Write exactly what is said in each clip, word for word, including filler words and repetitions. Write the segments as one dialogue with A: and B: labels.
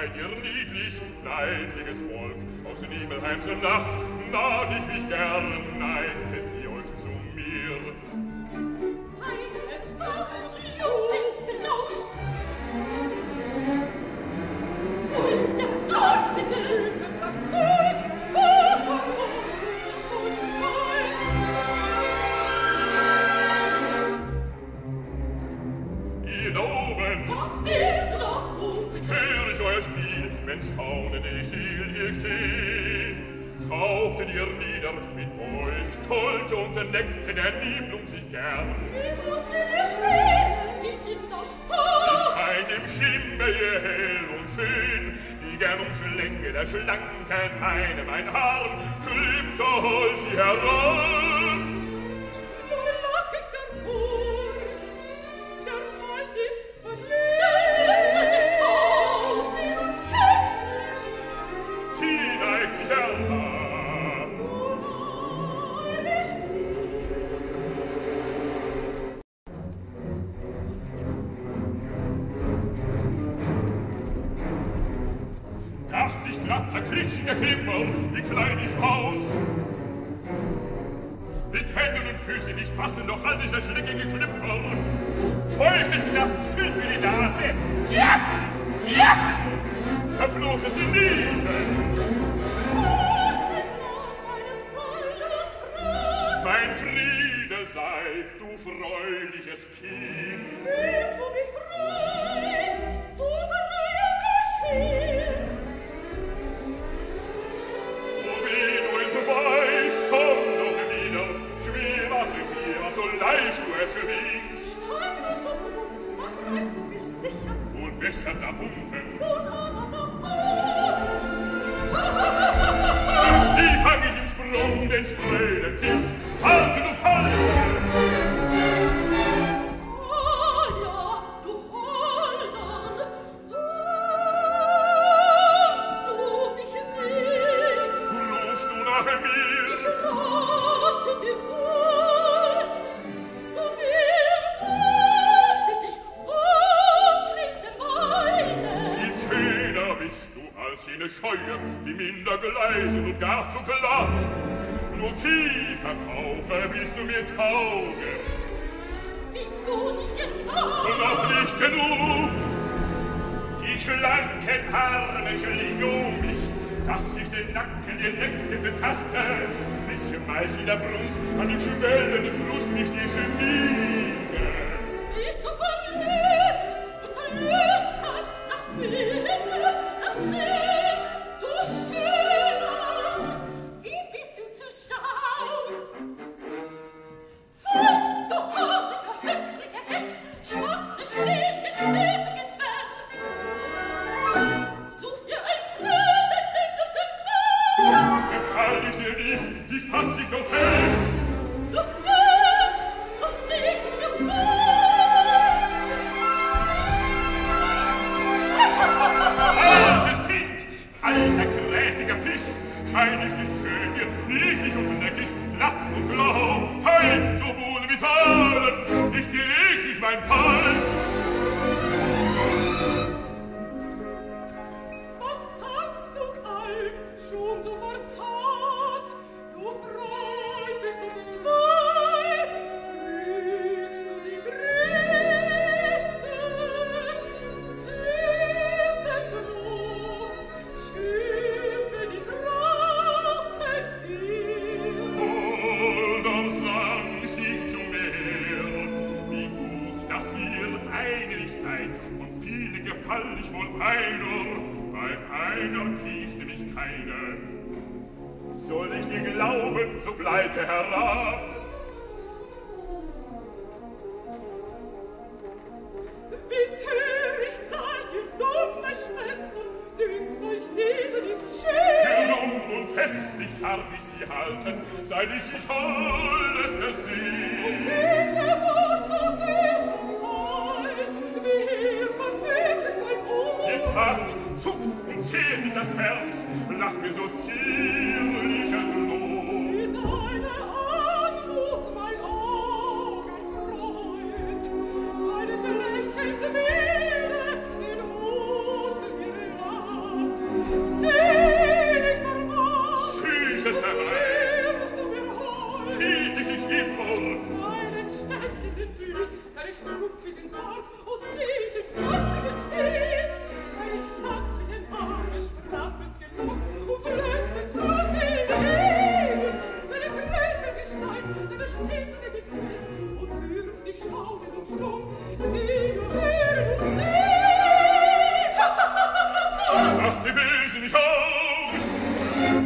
A: seid ihr niedlich, leidliches Volk, aus Nibelheims Nacht naht ich mich gern, neiget ihr euch zu mir.
B: Eines Nachts Blut gelauscht, von der garstige Güte das Gold, Vater und solchen Gold.
A: Ihr da oben,
B: Was ist da tun?
A: stör ich euer Spiel, wenn staunend ich still hier steh. Tauchtet ihr nieder mit euch, tollte und neckte der Nibelung sich gern.
B: Wie tut ihr stehen? Ist ihm das Sport?
A: Ich scheint im Schimmer ihr hell und schön, die gern umschlänge der schlanken Beine mein Haar, schlüpft hol sie heran.
B: Nun lach ich der Furcht, der Feind ist verlegt. Der lüsterne Tod, wie uns kennt.
A: Die neigt sich heran. Garstig glatter quietschiger Klimmer, wie klein ich aus. Mit Händen und Füßen nicht fassen noch all diese schleckige Schlüpfer. Feuchtes Nass füllt mir die Nase. Tjap! Tjap! Verfluchtes Niesen. Mein Friede sei, du freuliches Kind.
B: Willst du mich freuen, so verreihe mich hier.
A: O wie du entweichst, komm doch wieder, schwer warte mir, so leicht du erschwingst.
B: Steig nur zum Grund, dann greifst du mich sicher.
A: Und besser da unten.
B: Nun aber noch
A: Wie fang ich im Sprung den spröden Fisch? Halte du fall!
B: Ah ja, du Holder, hörst du mich nicht?
A: Rufst du nach mir?
B: Ich rate dir wohl, zu mir wende dich vom blinden Beine.
A: Viel schöner bist du als jene Scheue, die minder gleisen und gar zu glatt. Nur tiefer tauche, willst du mir taugen.
B: Wie nun nicht genau.
A: Noch nicht genug. Die schlanken Arme schlingen um mich, dass ich den Nacken, den Lenken betaste. Mit Schmeichel in der Brust, an die schwellende Brust mich die schmiege.
B: Bist du verliebt und lüstern nach mir, das Sinn, du Schöner, wie bist du zu schauen? Fort, du haariger, höckliger Heck, schwarze, schwere, schläfige Zwerg. Such dir ein Friede, den du gefällt.
A: Teil ich dir nicht, dich fass ich doch fest.
B: Du fährst, sonst ließ ich dir fort.
A: Falsches Kind, alter, kräftiger Fisch, schein ich nicht schön dir, niedlich und neckig, glatt und blau. Heil, so wohl wie Talen, ist dir eklig mein Pall.
B: Was sagst du, Kalb, schon so verzagt? Du freutest um zwei, kriegst du die dritte. Süße Trost, schiffe die Traute dir.
A: Holder sang sie zu mir, wie gut, dass ihr einig seid, und viel gefall ich wohl einer, bei einer kieste mich keine. Soll ich dir glauben, so gleite herab.
B: Wie töricht seid ihr, dumme Schwestern, dünkt euch diese nicht schön?
A: Für dumm und hässlich darf ich sie halten, seit ich ich holdeste sie.
B: Seele Wort so süß und fein, wie hier verfehlt es mein Ohr.
A: Jetzt hart, zuckt und zählt sich das Herz, lach mir so zierliches Lob.
B: Wie deine Anmut mein Auge freut, deines Lächelns Milde den Mut mir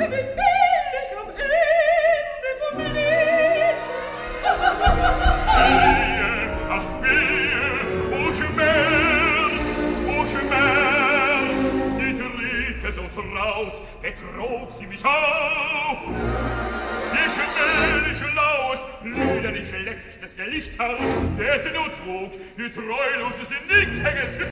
A: betrog sie mich auch. Ich männlich Laus, liederlich schlechtes Gelichter, der sie nur trug, ihr treuloses Nickhenges Gefühl.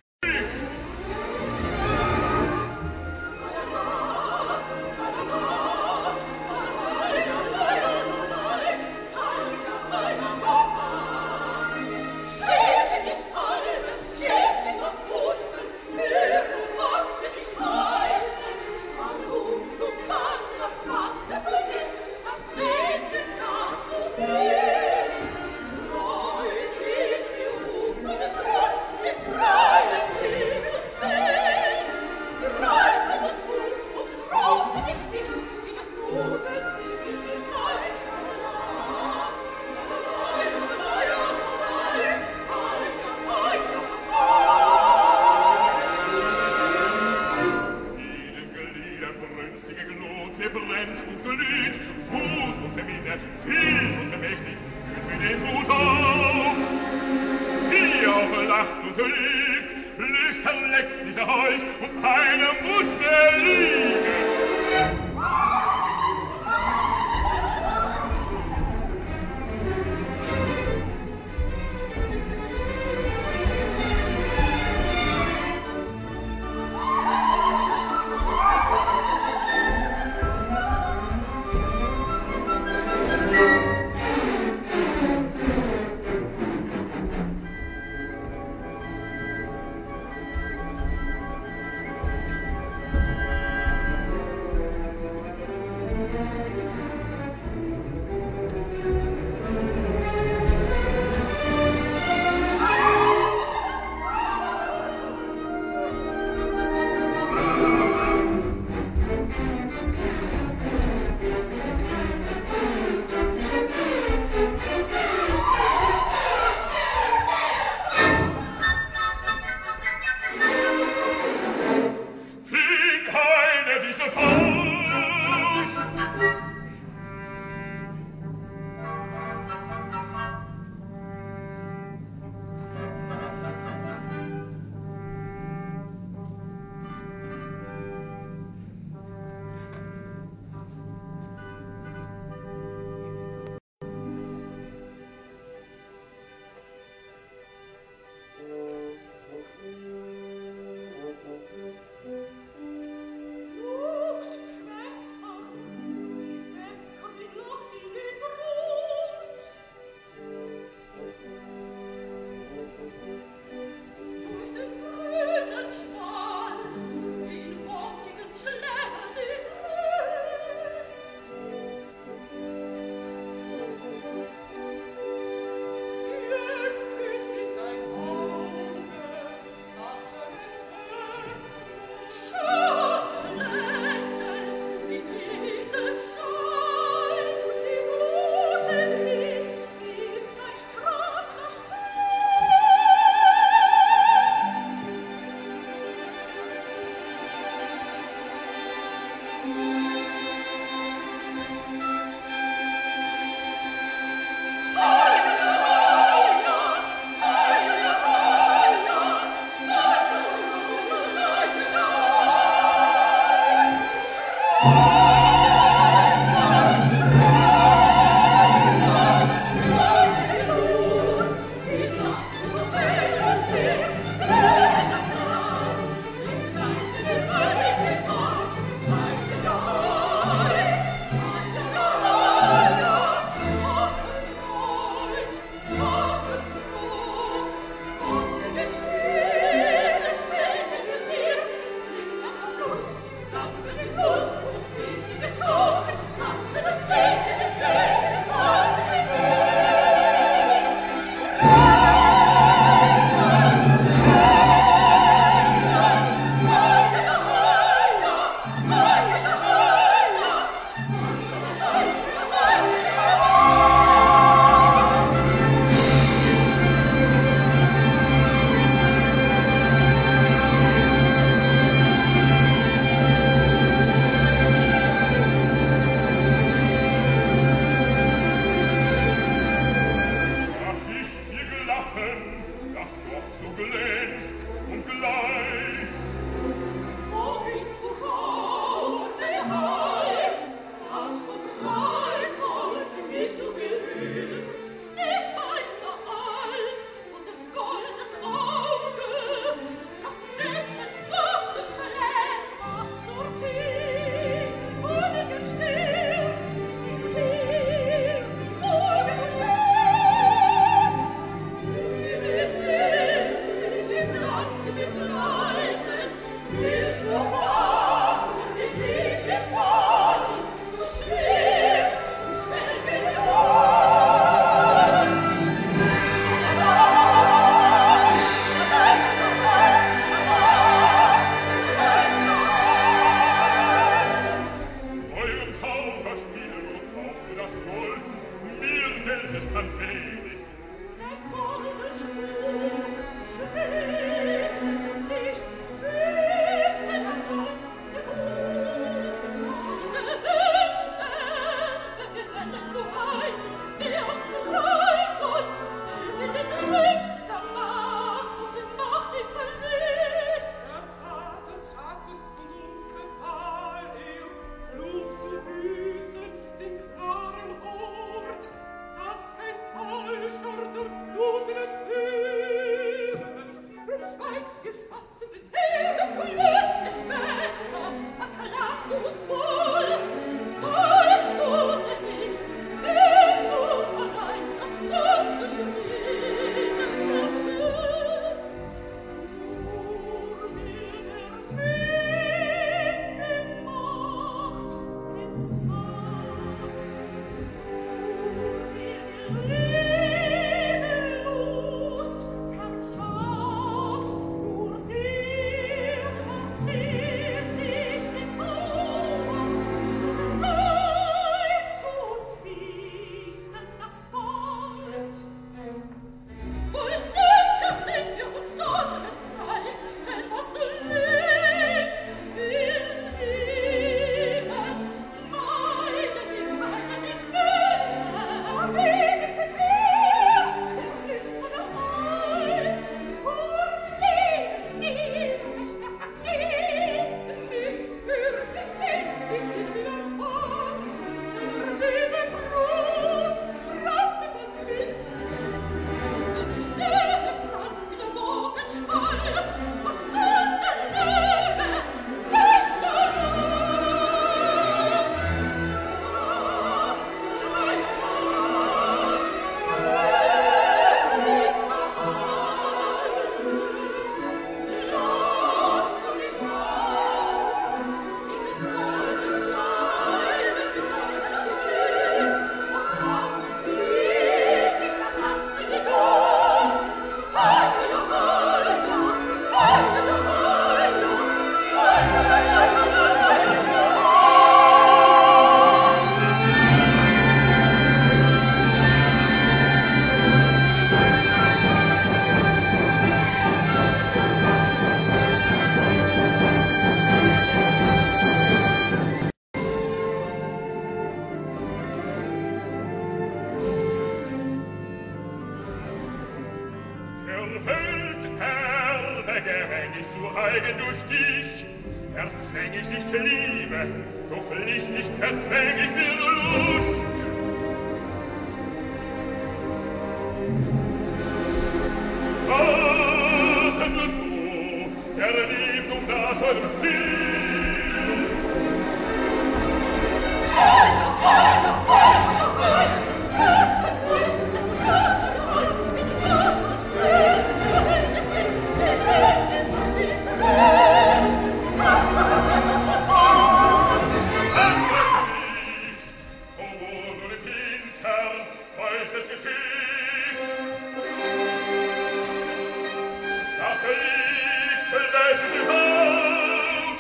A: Das Licht, welches im Haus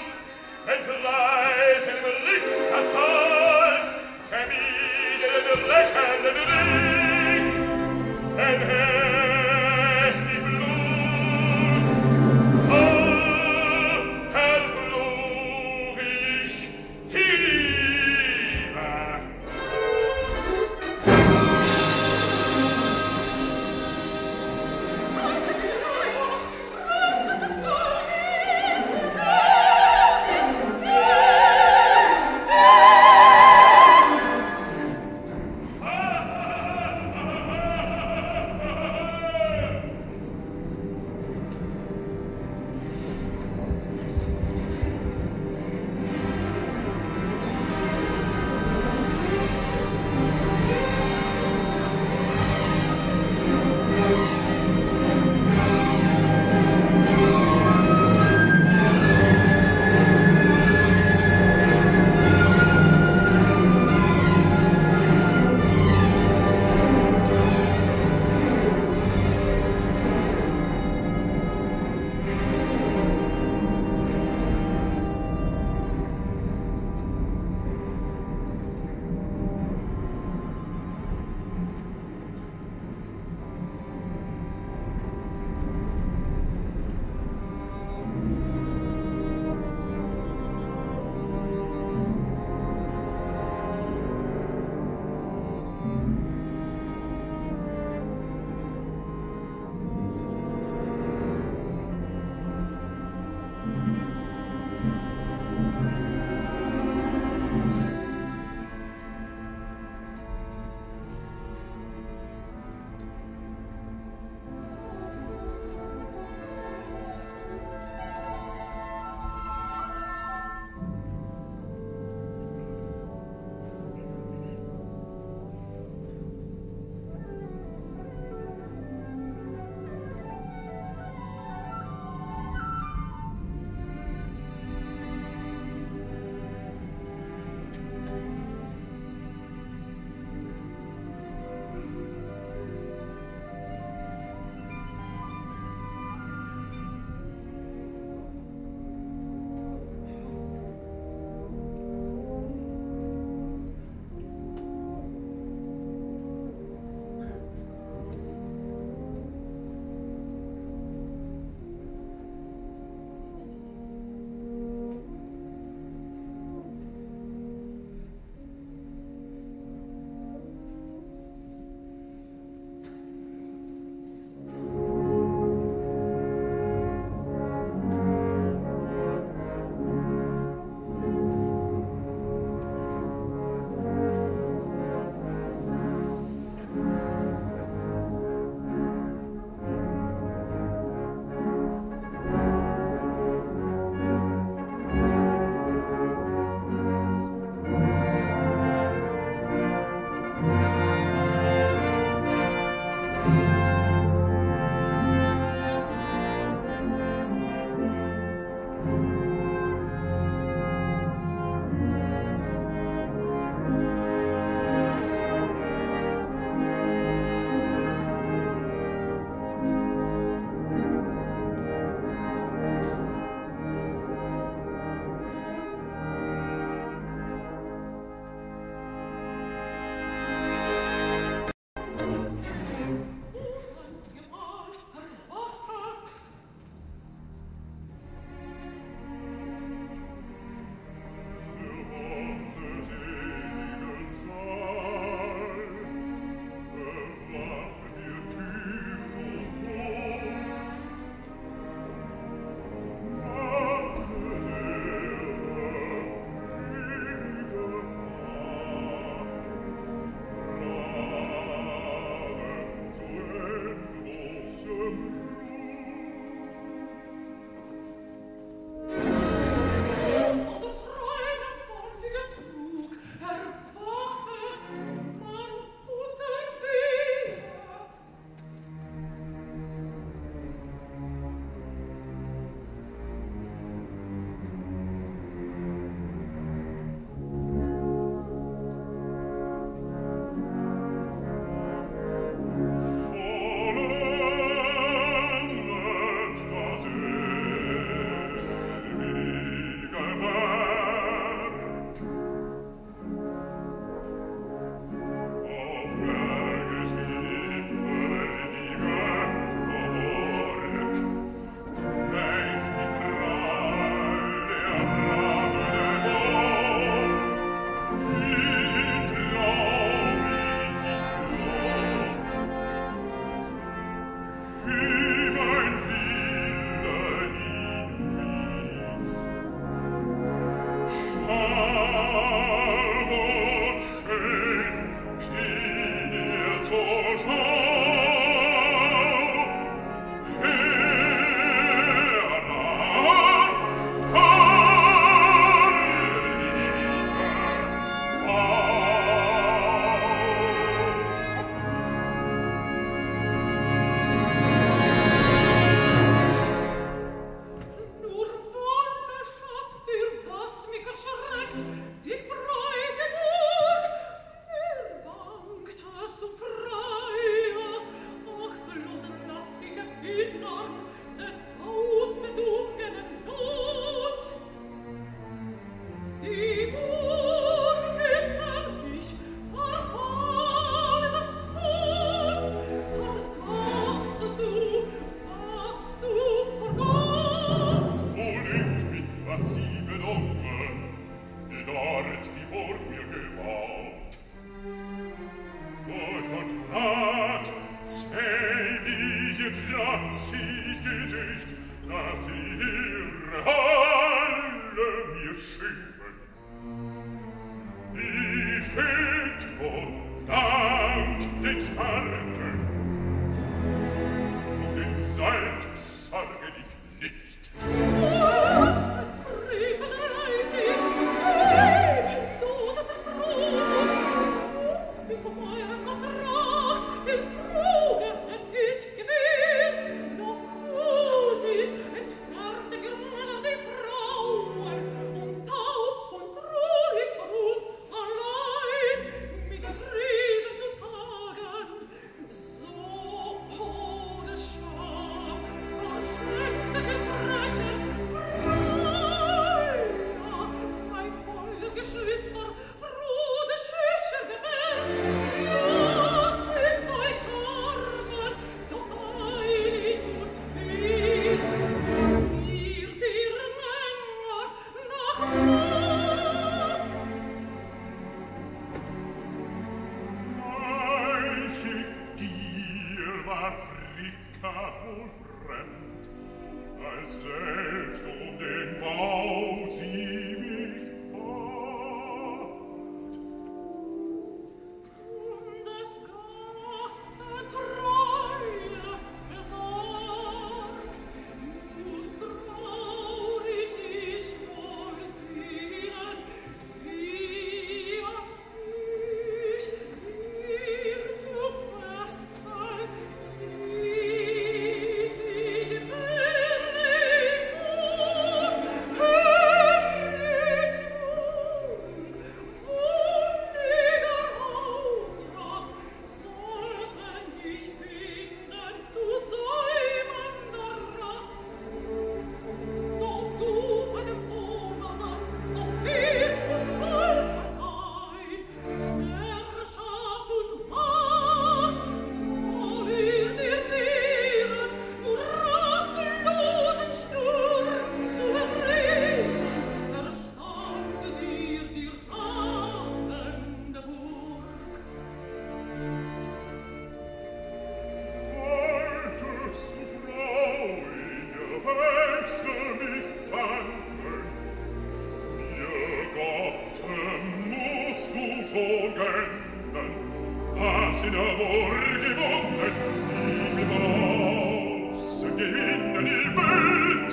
A: schon gönnen, was in der Burg gewonnen, die wir voraus gewinnen die Welt.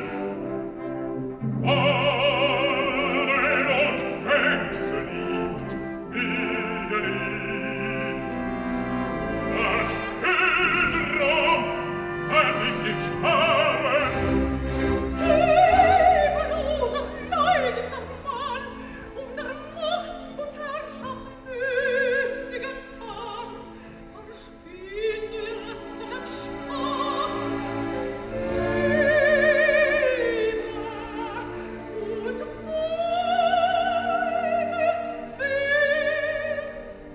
A: Ahnen und Fächse liebt, wilde liebt. Das Schildram kann ich nicht sparen.
B: Lebenloser, leidigster Mann, um der Macht und Herrschaft Füße getan, verspielt zuerst den Spann. Lebe und Weibeswert.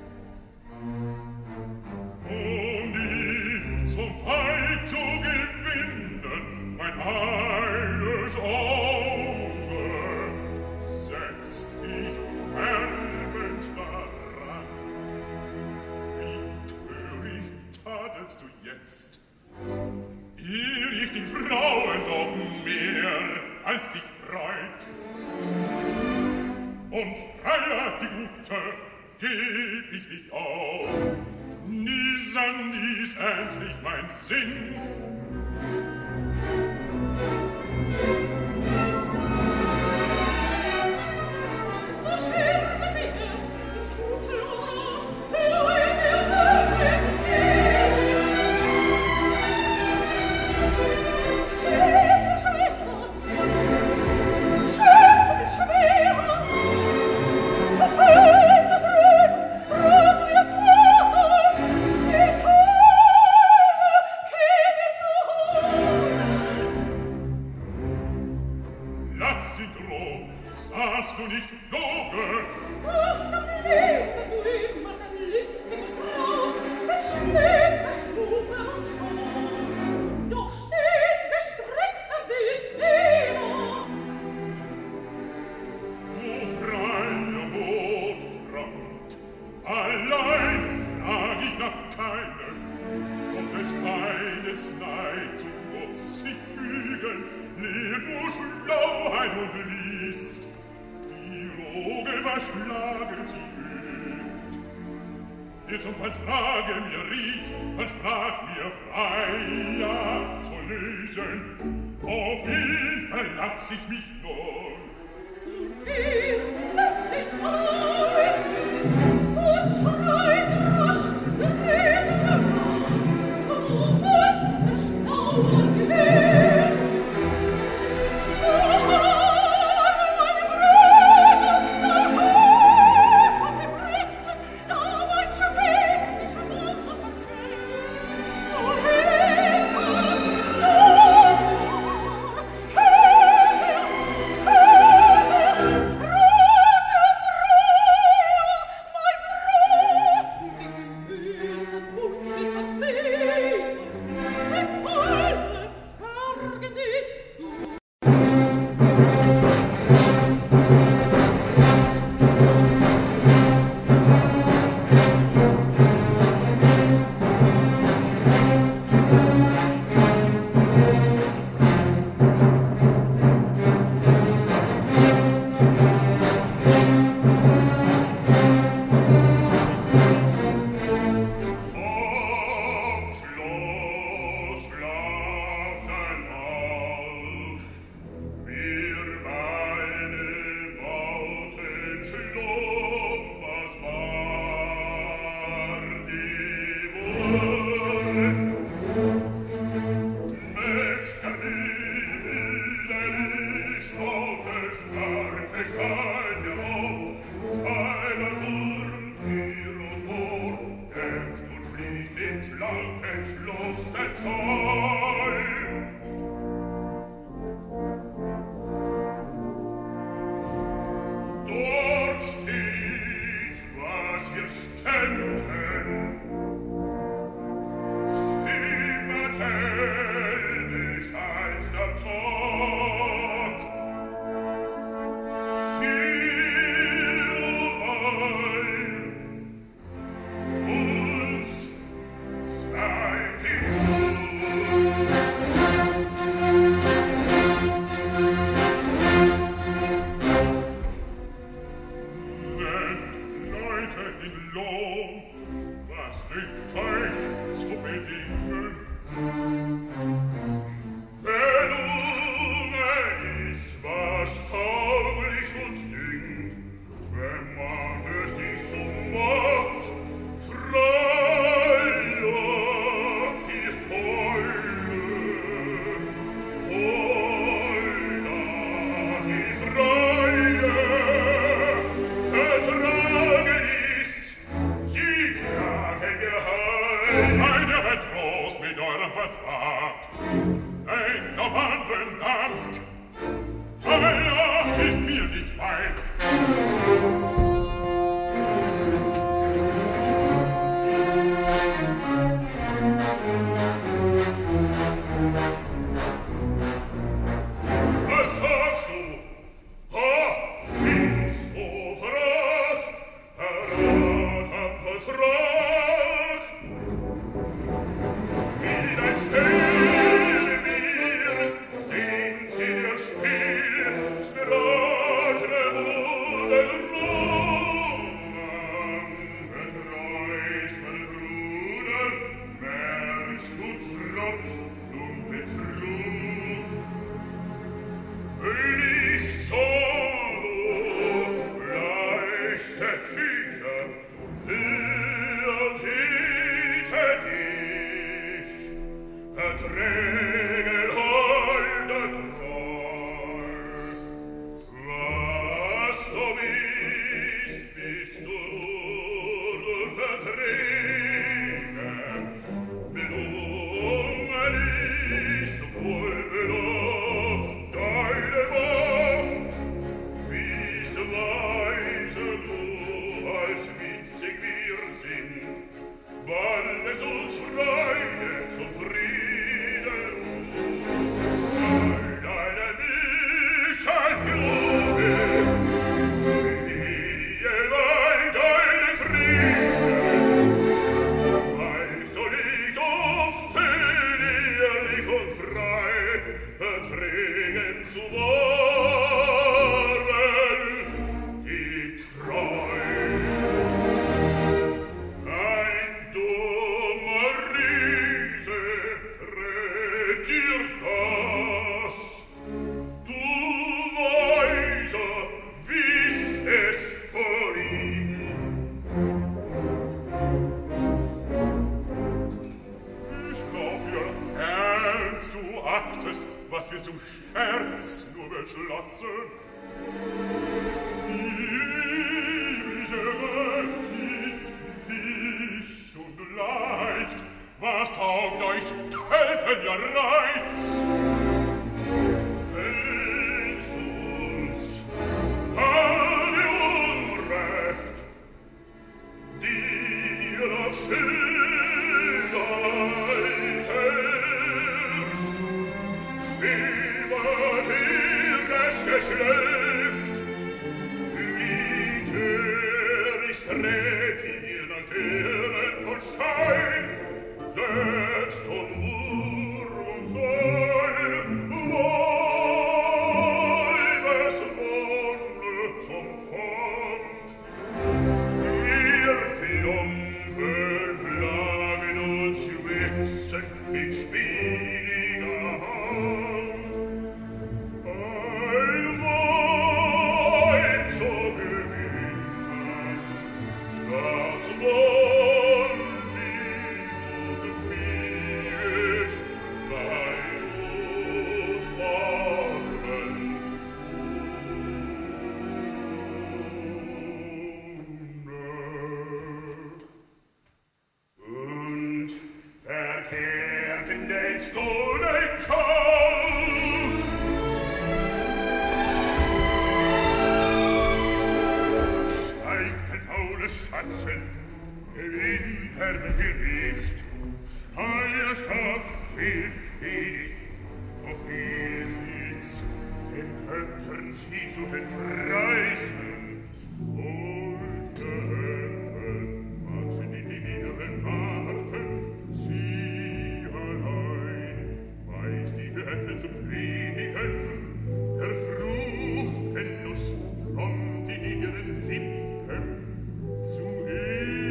A: Um dich zum Feind zu gewinnen, mein eines Auge, setzt ich fermend daran. Wie töricht tadelst du jetzt, ehe ich die Frauen noch mehr als dich freut. Und freier die Gute geb ich dich auf, nie sann dies ernstlich mein Sinn.
B: So schirme sich jetzt in schutzloser Angst, Leute, ihr Welt her. Liebe Schwestern, schätze mich schwer, verzeiht, zerdrückt, rührt mir Vorsicht, ich höre, käm mir zu hören.
A: Lass ihn droh, sahst du nicht Loge?
B: Das am liebsten du immer den listigen Traum, verschlägt mir Stufe und Scham. Doch stets bestreckt er dich wieder.
A: Wo freie Mut fragt, allein frag ich nach keinem, und des Feindes Neid zu Gott sich fügen, Leb nur Schlauheit und List, die Loge verschlagen sie übt. Ihr zum Vertrage mir riet, versprach mir freier zu lösen, auf ihn verlass ich mich nun.
B: Ihr lasst mich ein, dort schreit rasch der Riesige Mann, holt der Schnauer Gewehr.
A: Lohn. Was liegt euch zu bedingen? Gelungen ist, was tauglich uns dünkt, wenn man es dich so macht, Freie, die Heule, Heule, die Freie, ertragen ist, sie tragen geheim. Einer wird los mit eurem Vertrag, ein auf anderen Dank, einer ist mir nicht fein. Was sagst du? Ha, bist du verrat? Verrat am Vertrag? Wie dein Still mir sind sie dir still, verratene Bruder Roman. Betreust, mein Bruder, merkst du Tropf und Betrug. Nicht so, leichte Füter, hüte dich, verträge holde treu. Was du bist, bist du nur verträge, belungen ist wohl belocht deine Macht, bist weise du, als witzig wir sind, wann es uns freie zum Frieden. All deine Mischalflüge, die allein deine Frieden, weißt du nicht, o ehrlich und frei, verträgen zu wollen, die treu. Ein dummer Riese rät dir das, du Weiser, wiss es vor ihm. Ich glaub, ihr ernst du achtest, was wir zum Scherz nur beschlossen. Die nicht und leicht, was taugt euch Töten ja Reiz? Wenn's uns alle Unrecht, dir noch Schönheit herrscht, über ihres Geschlecht, wie töricht rät ihr nach deren von Stein, setzt und Wurm und Säul, Weibes Wonne zum Pfand. Wir Klumpen plagen und schwitzen mit spieliger Hand. Ein Weib zu gewinnen, das wollen wir und mich bei uns warmen. Und verkehrt in den Stonenkauf. Steigt ein faules Schatzen, gewinnt Gericht. Freier Stoff hilft wenig, auf viel nichts, den Köpfen sie zu entreißen. Und helfen, mag sie in ihren Arten, sie allein weiß die Götter zu pflegen, der Frucht Genuss kommt in ihren Sippen zu ehren.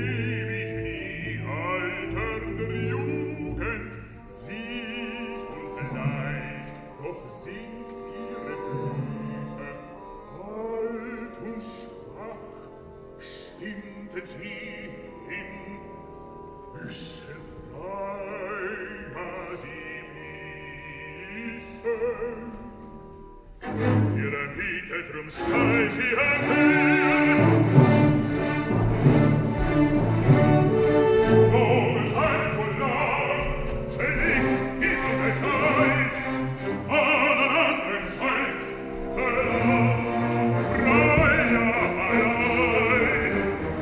A: sie hin, müsse freier sie missen. Ihre Miete drum sei sie erhöht, oh, sei voll lang, schön ich, gib mir Bescheid, an einen anderen zeigt, Freier allein,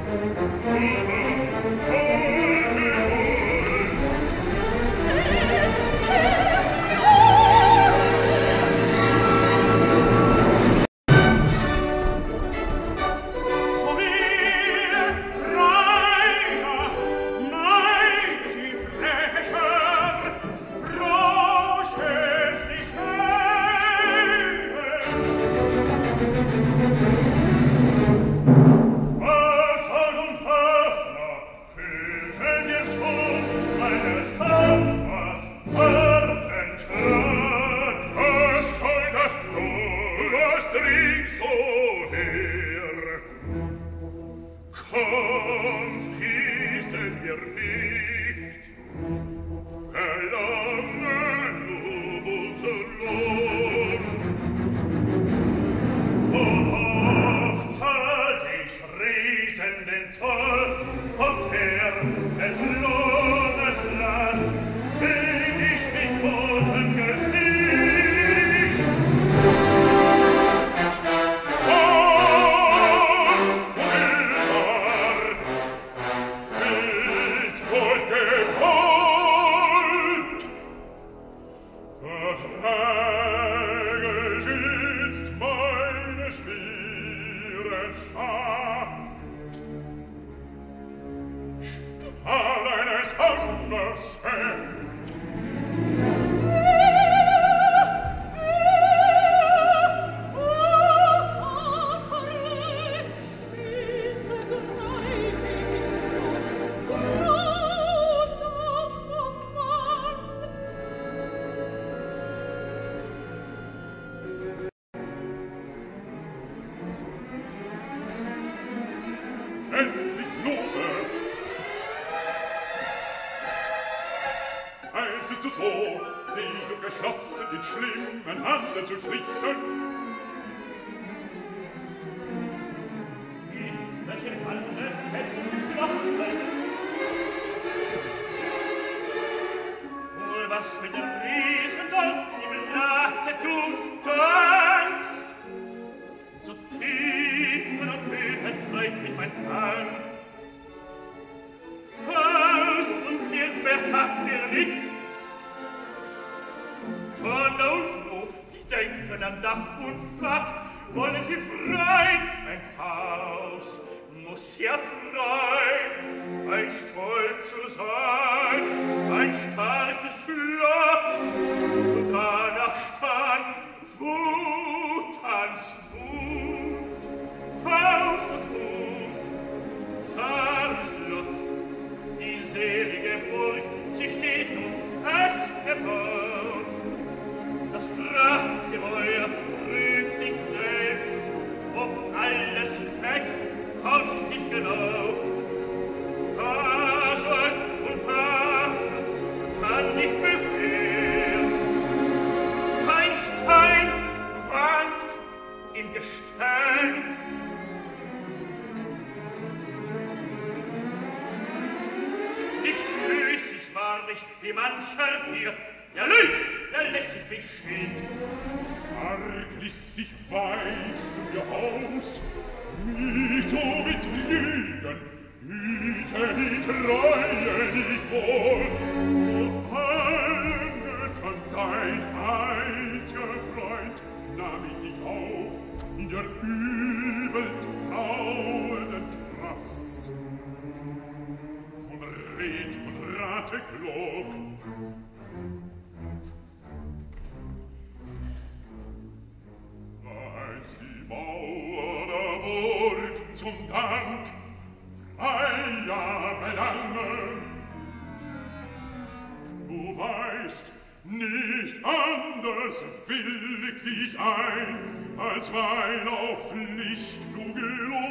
A: nicht anders willig dich ein, als weil auf Pflicht du gelobt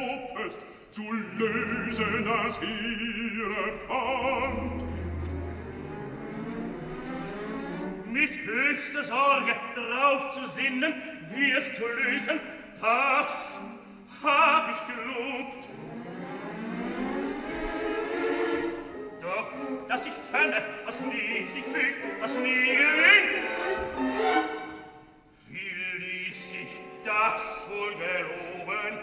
A: wolltest, zu lösen aus ihrem Hand.
C: Mit höchster Sorge drauf zu sinnen, wie es zu lösen, das hab ich gelobt. Doch, dass ich fände, was nie sich fügt, was nie gelingt, wie ließ sich das wohl geloben?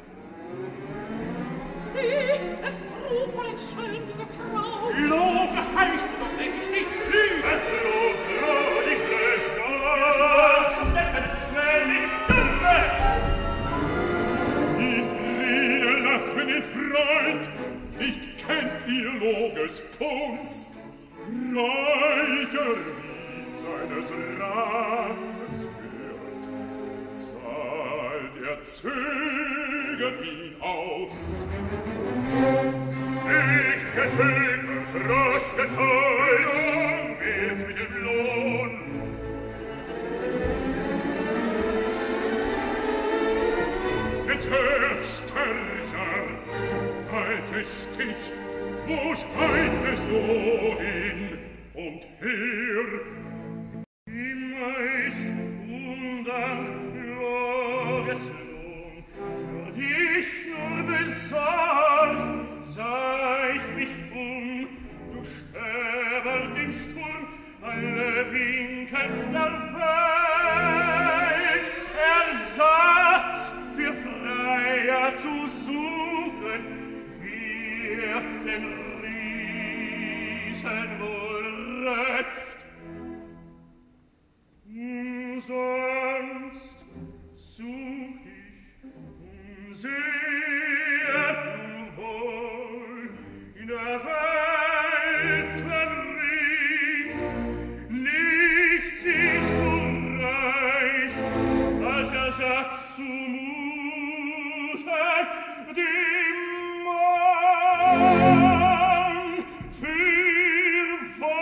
B: Sieh, es trug wohl ein schölmiger Traum.
C: Lobe heißt doch nicht dich lügen. Lob, lob, ich löse doch. Steppen, schnell nicht dumme.
A: In Frieden lass mir den Freund, nicht kennt ihr Loges Kunst. Reicher wie seines Rates wird, zahlt er zögert ihn aus. Nichts gezögert, rasch gezeugt, wird's mit dem Lohn. Jetzt hör, Störcher, alte Stich, wo schreit es so hin und her?
C: Die meist undank Loges Lohn, für dich nur besorgt, sah ich mich um, du stäbert im Sturm, alle Winkel der Welt, Ersatz für Freier zu suchen, wir den Riesen wohl recht. Umsonst such ich, umsehen wohl in der Welt Ring, nichts ist so reich, als Ersatz zu muten, dem Mann für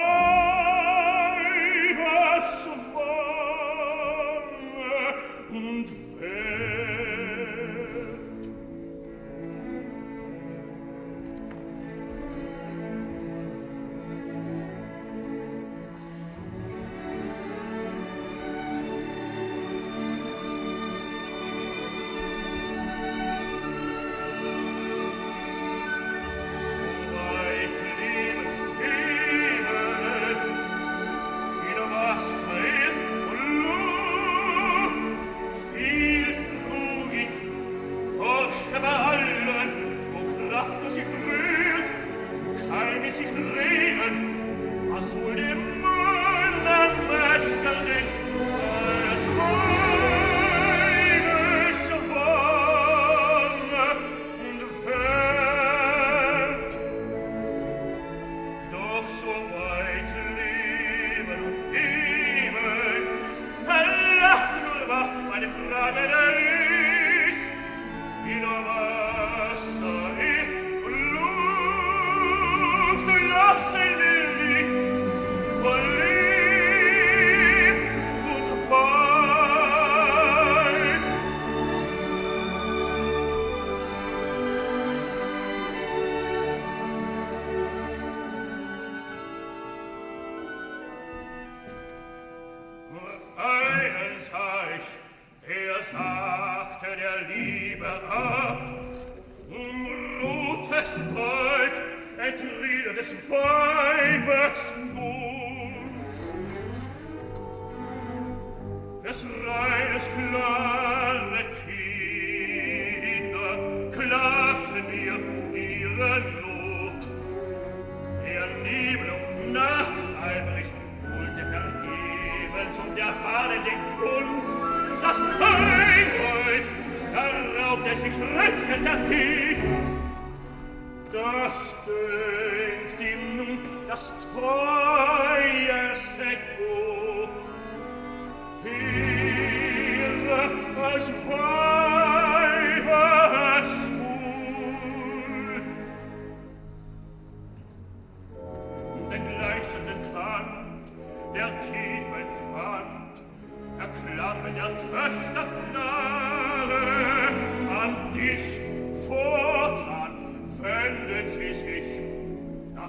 C: Weibers Wange und Wert. Weit leben Himmel, in Wasser und Luft, viel flog ich, forschte bei allen, wo Kraft nur sich rührt, keine sich regen, was wohl dem Mann am Mächter denkt, als meines Wange und Wert. Doch so weit leben und leben, verlacht nur war meine Frage der ist, in Wasser, in Luft, lassen wir nichts von Lieb und Weib. Nur einen sah ich, der sagte der Liebe ab, um rotes Gold, Ertrieder des Weibers Gunst. Des reines klare Kinder klagten mir ihre Not. Der Nebel und Nacht eifrig wollte vergebens und der badende Gunst, das Eingold erlaubte sich rächen dahin. Das dünkt ihm nun das teuerste Gut, ihre als Weibers Huld. Und den gleißenden Tand der tiefen Pfand erklang der Töchter Gnade an dich vor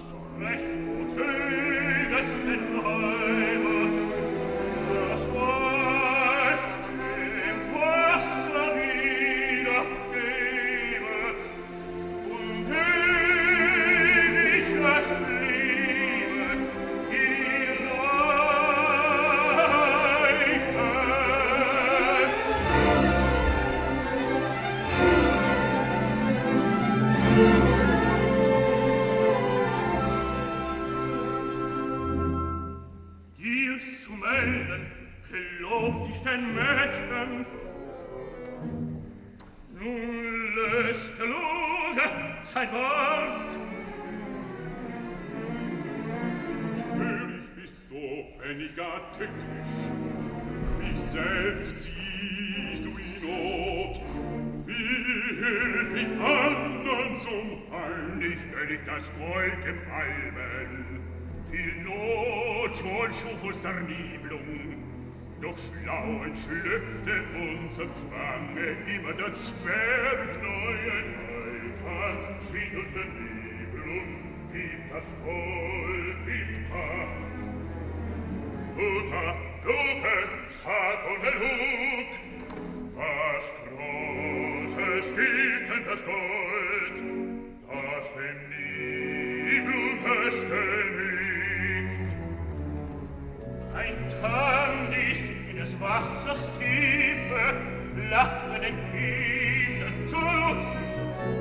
A: Schlüpfte unser Zwange immer der Zwerg neue Neutat, sieht uns den Nebel und gibt das Volk in Macht. Luca, Luca, sag und der Lug, was Großes gilt denn das Gold, das dem Nebel es genügt.
C: Ein Tand ist des Wassers Tiefe, lacht man den Kindern zur Lust.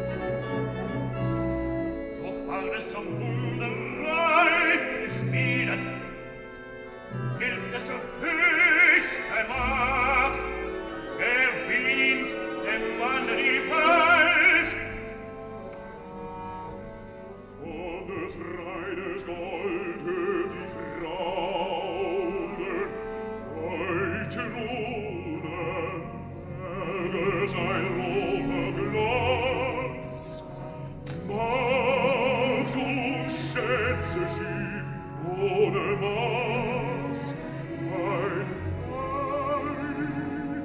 C: Doch war es zum Wunder reif gespielt, hilft es durch höchste Macht, der Wind dem Mann die Welt.
A: Vor des reines Golde die Traune, Throne, Erde sein roter Glanz, Macht und Schätze schief ohne Maß, ein Weib.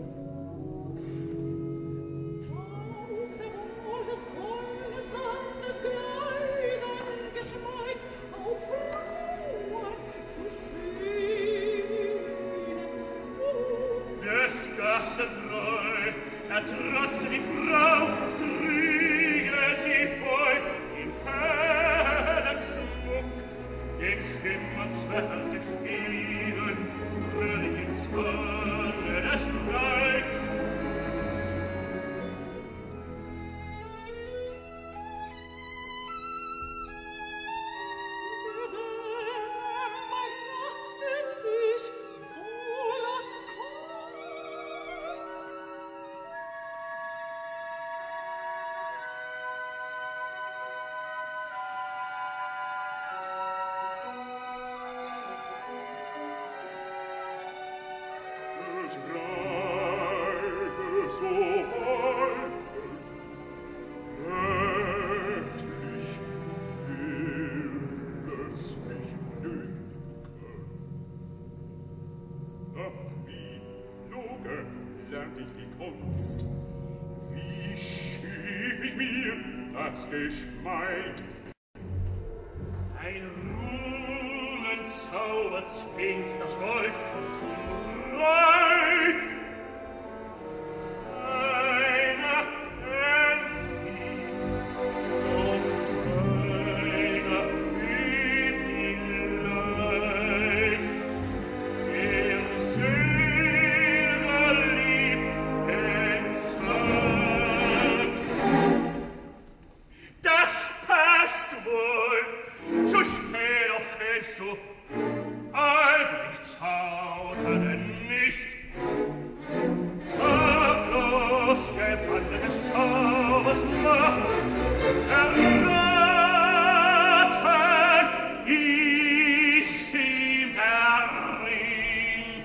B: Taucht der Mond des Goldes an des Gleisern geschmeit, auf Frauen zu stehen.
C: Des Gastes treu, er trotzte die Frau, trüge sie heut in hellem Schmuck, den schimmerzwerte Spiegel, fröhlich ins Feuer des Reichs.
A: Geschmeid.
C: Ein Runenzauber zwingt das Gold zum Reif. Einer kennt ihn, doch einer übt ihn leicht. Der Silber lieb entsagt. Das passt wohl, zu spät doch kennst du Albrecht Zaudern nicht. Sag bloß, gewandenes Zaubers Macht, erraten ist ihm der Ring.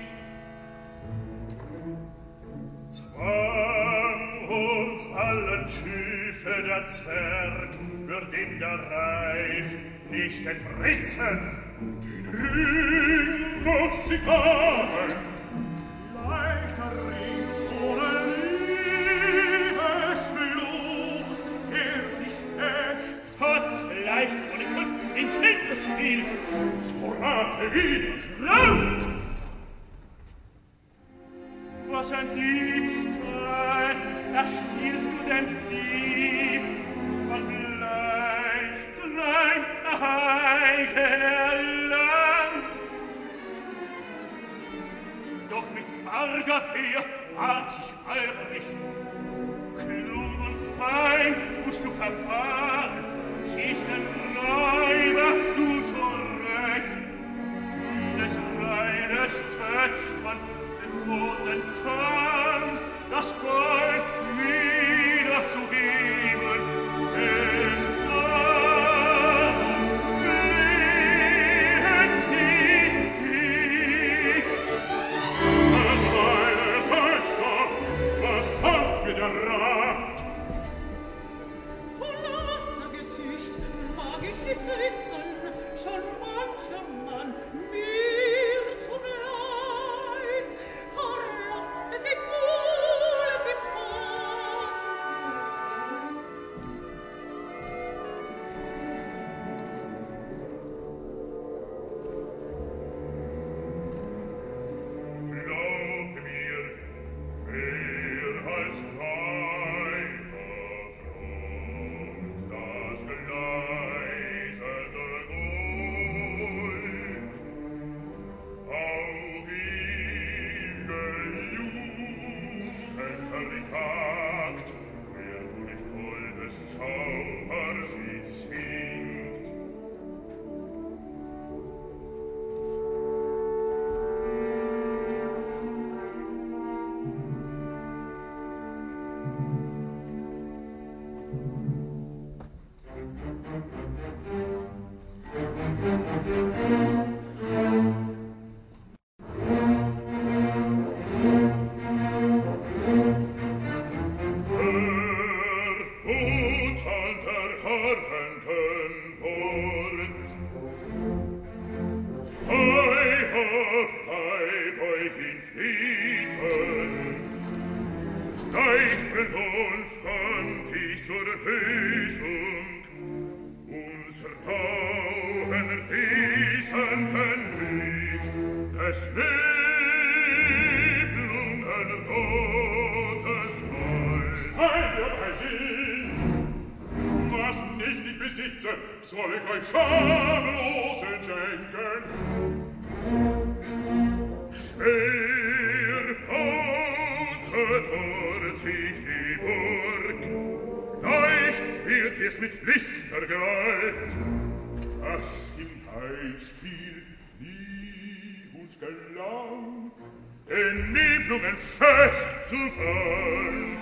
C: Zwang uns allen Schiffe der Zwerg, wird ihm der Reif nicht entrissen.
A: Den Ring muss sich haben,
C: Leichter Ring ohne Liebesfluch, der sich echt hat macht's leicht ohne Kunst in Kinderspiel. Schrate wieder, schrate! Was ein Diebstahl, da stiehlst du den Dieb und leicht dein eigener Land. Doch mit arger Fear ward sich alberisch. Klug und fein musst du verfahren, ziehst den Räuber du zurecht. Des reines Töchtern den roten Tand, das Gold wieder zu geben, denn darum flehen sie dich. Das reine Töchter, was kommt mit der Rat?
B: Von Wasser gezücht, mag ich nicht wissen, schon mancher Mann mir zum Leid verlockt die Buhle, die Gott.
A: Glaub mir, wer als reiner Freund das geleisete Gold auch ihre Jugend verjagt, wer durch Goldes Zauber sie zwingt.
D: Soll ich euch schamlos entschenken? Schwer baute sich die Burg, leicht wird es mit lister Gewalt, das im Heilspiel nie uns gelang, den Niblungen fest zu fallen.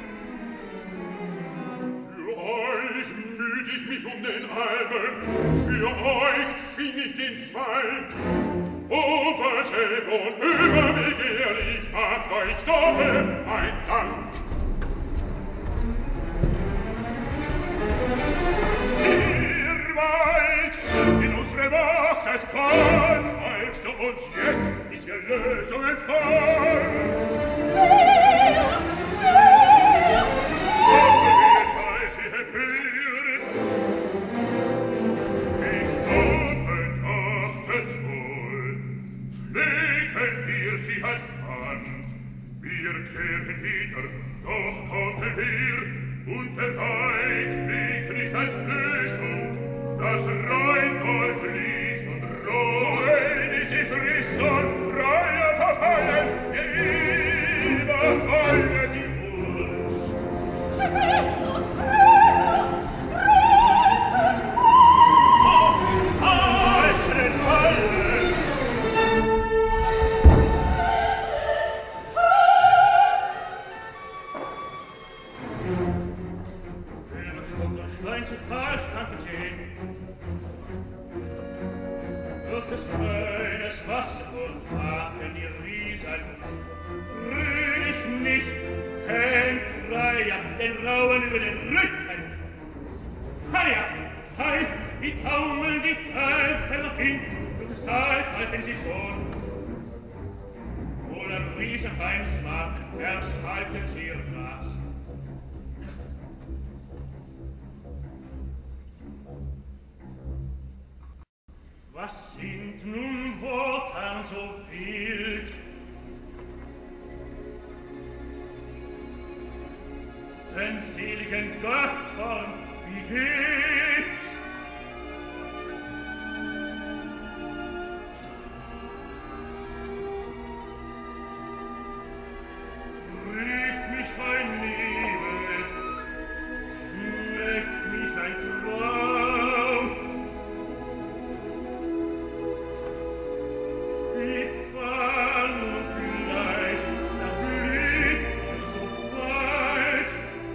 D: Für euch müht ich mich um den Alben, für euch fing ich den Feind. Unverschämt und überbegehrlich macht euch doppelt mein Dank. Ihr wollt in unsere Macht als Freund, folgst du uns jetzt, bis wir Lösungen fallen.
B: Wer, wer,
D: Aber sei sie empört, ist doppelt macht es wohl, pflegen wir sie als Pfand. Wir kehren wieder, doch kommen wir, und bereit liegt nicht als Lösung, das Rheingold liegt und rot. So wenig sie frisst und Freie verfallen, wir überfallen sie uns.
B: Schwester, Brüder, rettet
C: Oh, alles rennt alles! Der Sturm durch Schlein zu Tal stampfen sehen. Durch des Rheines Wasser und fahren die Riesen. Fröhlich nicht, kein Freier, den Rauen über den Rücken. Heia, hei, wie taumeln die Tölpel noch hin, durch das Tal treiben sie schon. Wo der Riesenheims mag, erst halten sie ihr Gras. Was sind nun Worte so wild? Den seligen Göttern, wie geht's? Regt mich ein Nebel, schmeckt mich ein Traum. Wie fern und gleich der Blick so weit.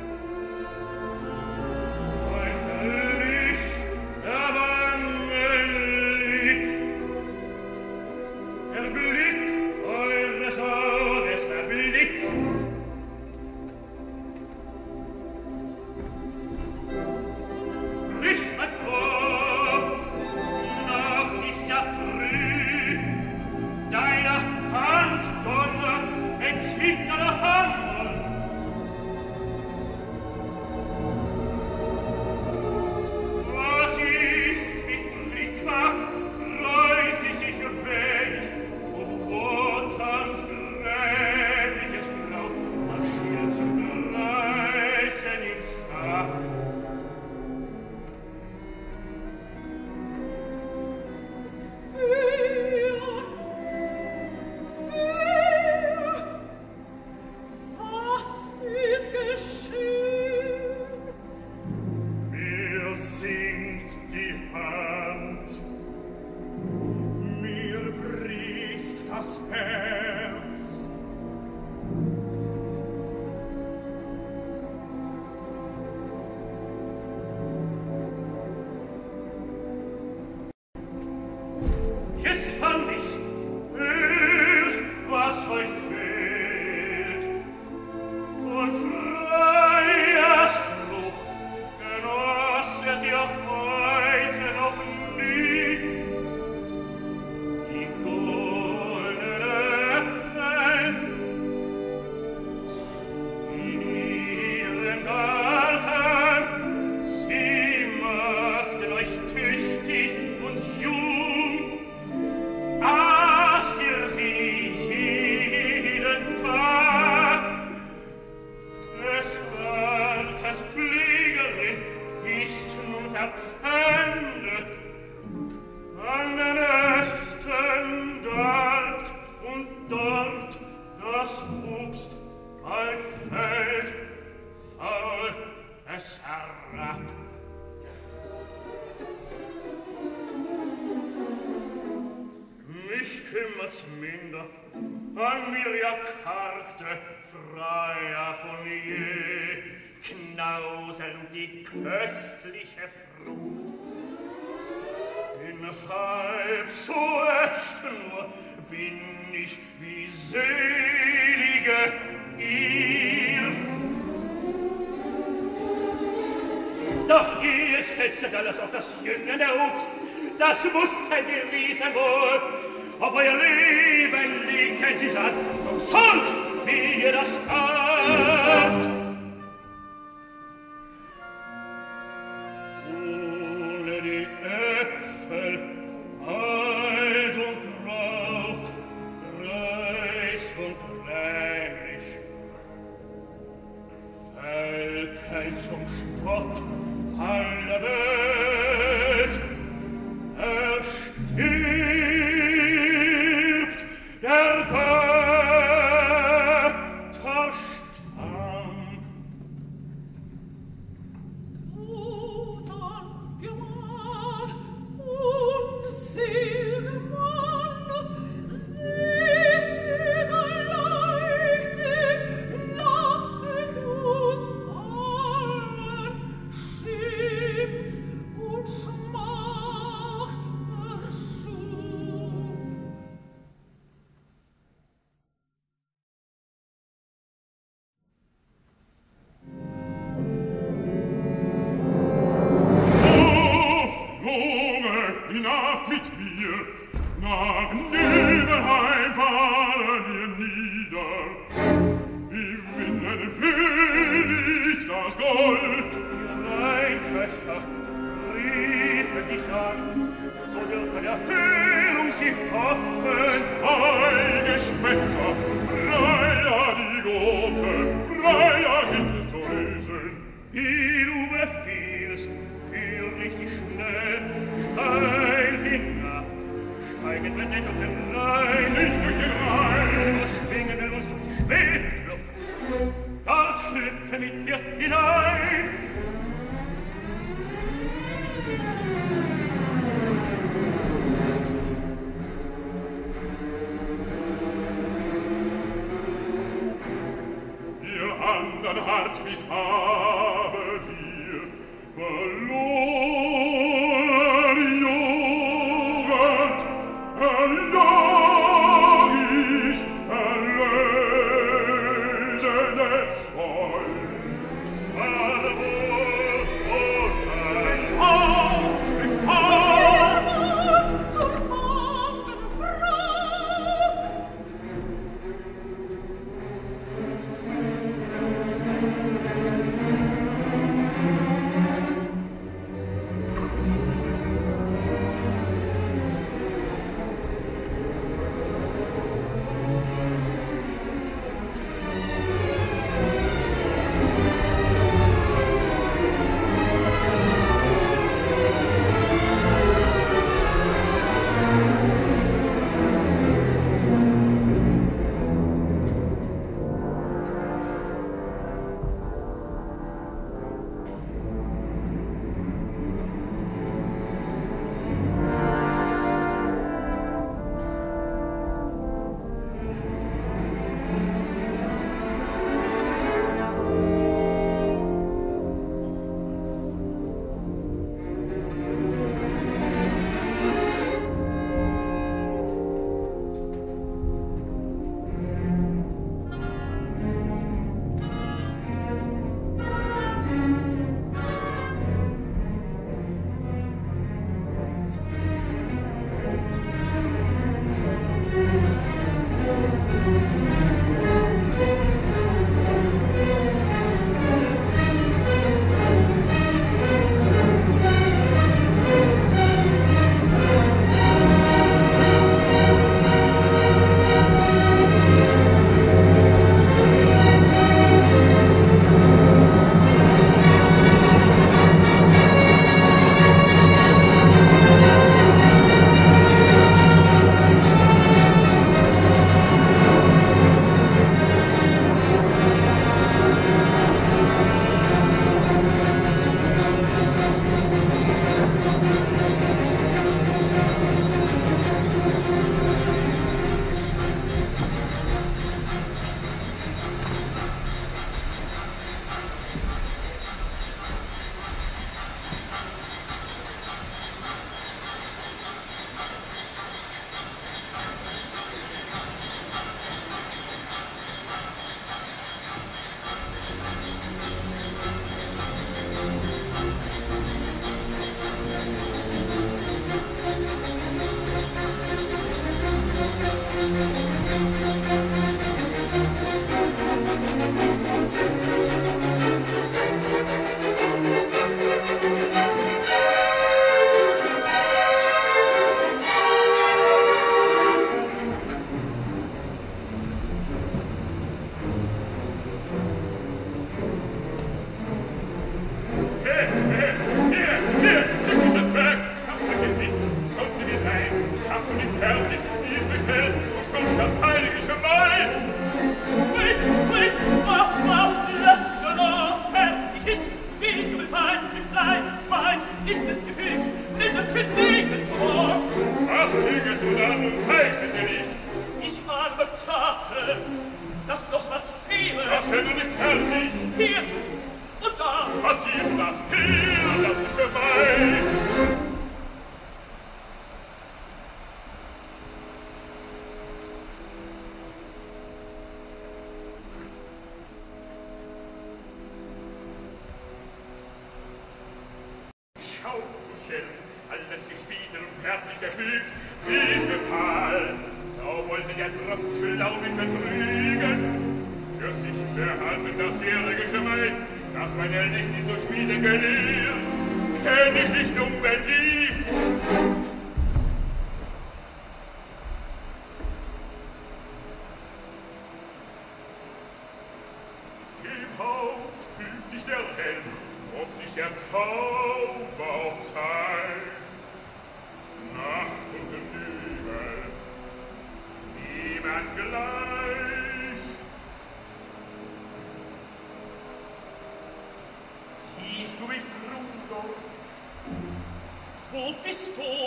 C: Euch verlischt der Wangenlicht. Erblickt eures Auges, erblitzt. Frisch hervor, noch ist ja früh. Deiner Hand, Donner, entzwickerter Hammer. Was ist mit Fricka? Freut sie sich wenig, und Wotans grämliches Blau marschiert zum Reisen in Stab. Mir sinkt die Hand, mir bricht das Herz. Jetzt fand ich's, hört, was euch fehlt. Von Freiers Flucht genosset ihr heute noch nie. Die goldene Äpfel in ihren Garten, sie machten euch tüchtig und jung. Aßt ihr sie jeden Tag, des Vaters Pflegerin ist nun verpfändet, an den Ästen dort und dort das Obst bald fällt, faul es herab. Mich kümmert's minder, an mir ja kargte Freier von je, knausern die köstliche Frucht. In halb so echt nur bin ich wie selige ihr. Doch ihr setztet alles auf das jüngende Obst, das wussten die Riesen wohl. Auf euer Leben legten sie's an, und sorgt, wie ihr das habt. Ohne die Äpfel, alt und grau, greis und grämlich, Völker zum Spott aller Welt, erstirbt der Götterstamm.
B: Totan Gemach und seliger Mann, seht Leichtsinn, lachet uns allen, Schimpf und Schmach erschuf.
A: Hinab mit mir, nach Nibelheim fahren wir nieder. Wie Winden füllt das Gold.
C: Nein, Töchter, riefe dich an, so dürfen Erhörung sie hoffen.
A: Ei, Gespenster, freier die Glote, freier gibt es zu lesen.
C: Wie du befiehlst, führ richtig schnell, steil hinab, steigen wir nicht durch den Rhein,
A: Nicht durch den Rhein,
C: so schwingen wir uns durch die Schwefelkluft, da schlüpfen mit dir hinein.
A: ihr andern hart wie's habe wir verloren Jugend, erjag ich, erlösenes Freund.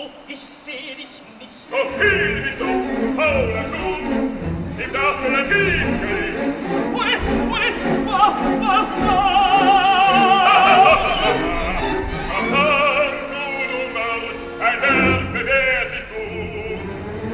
C: ich seh dich nicht.
A: So viel bist du, fauler Schuh, ihm darfst du ein Tiefgericht.
C: Ui, ui, wa, wa, wa.
A: Ach, du Nummer, ein Werk bewährt sich gut.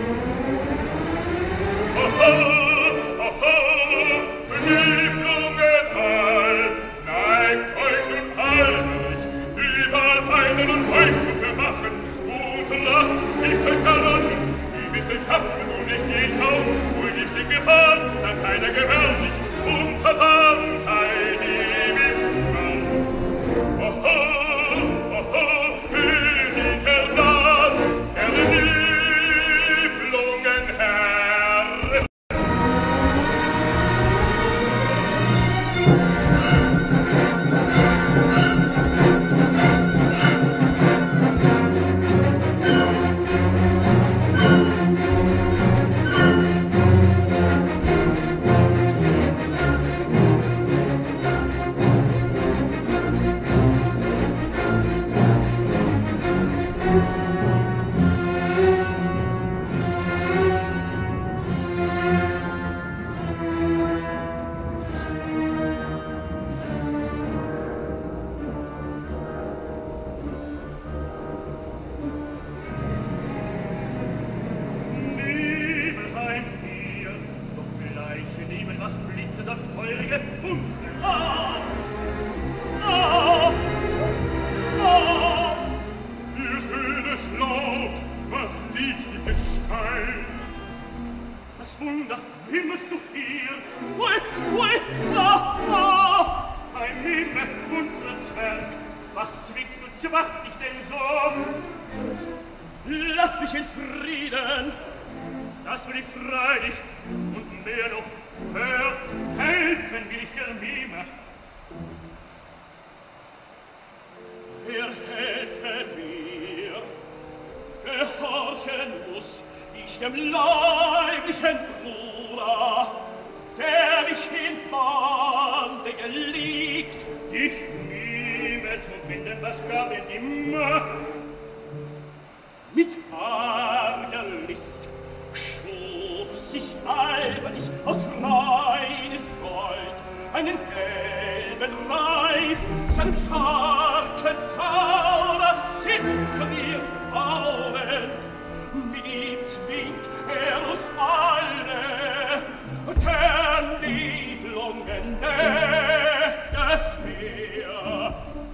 A: Oho, oho, Lieblungen all, neigt euch nun heimlich, überall Pfeilen und euch zu bewachen. Gute Last ist euch heran, die Wissenschaften und nicht die Schau, und nicht in Gefahr, seid einer gewöhnlich, und verfahren seid ihr immer. Oho, oho, hört die Kernat, Herr Lieblungen, Herr.
C: Nebelheim hier, doch gleiche nehmen was blitzend und feurige Funken. Ah! Ah! Ah!
A: Ihr schönes Laut, was liegt im Gestein?
C: Was Wunder, wimmelst du hier? Ui, ui, ah, ah! Ein Nebel, munterer Zwerg, was zwingt und zwackt dich denn so? Lass mich in Frieden, das will ich freilich, und mehr noch, hör, helfen will ich dir nimmer. Wer helfe mir, gehorchen muss ich dem leiblichen Bruder, der mich in Bande gelegt, dich niemals zu binden, was gab in die Macht. Mit arger List schuf sich alberlich aus reines Gold einen gelben Reif, seinen starken Zauber zinken wir Augen. Mit ihm zwingt er uns alle der Nebelungen das Meer.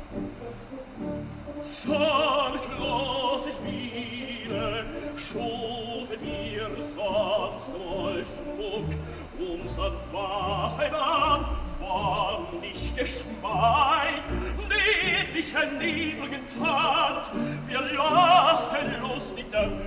C: Sorgloses Miene schufen wir sonst wohl Schmuck, unser Weibermann war nicht geschmeit, niedlicher Nebelgen tat, wir lachten lustig damit.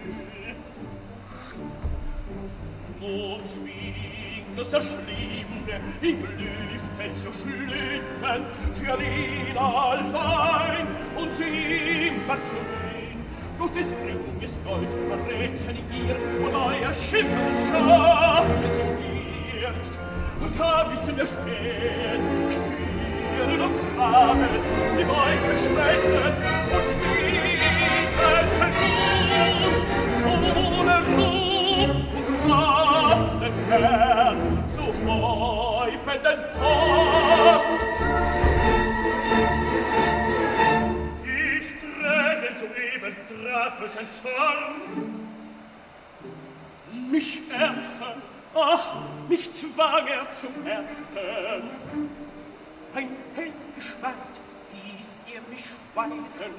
C: Nun zwingt es der Schlimmende, in Glühfeld zu schlüpfen, für ihn allein und sie immer zu gehen. Durch des Ringes Gold verrät in ihr, und euer Schimmer schaffen sich nicht. Und da müssen wir spähen, spüren und graben, die Wolke schmecken und schmieden kein Fuß, ohne Ruhm und raffenden Herrn zu häufenden Hort. Ich träge soeben traf es ein Zorn. Mich ärmsten, ach, mich zwang er zum Ärmsten. Ein Hellgeschwert hieß er mich speisen.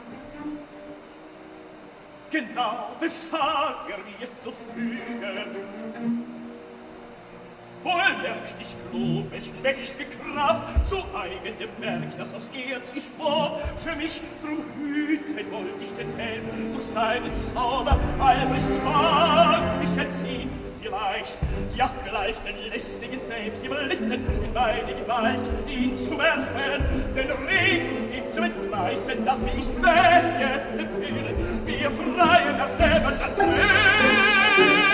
C: Genau befahl er, wie es zu fügen. Vollmächtig klug, welch mächtige Kraft, so eigen dem Werk, das aus Erz geschworen, für mich drum hüten wollt ich den Helm, durch seinen Zauber albrecht zwang mich entziehen, vielleicht, ja vielleicht den Listigen selbst überlisten, in meine Gewalt ihn zu werfen, den Ring ihm zu entreißen, dass wir nicht weg jetzt empfehlen, wir freien er selber das Leben.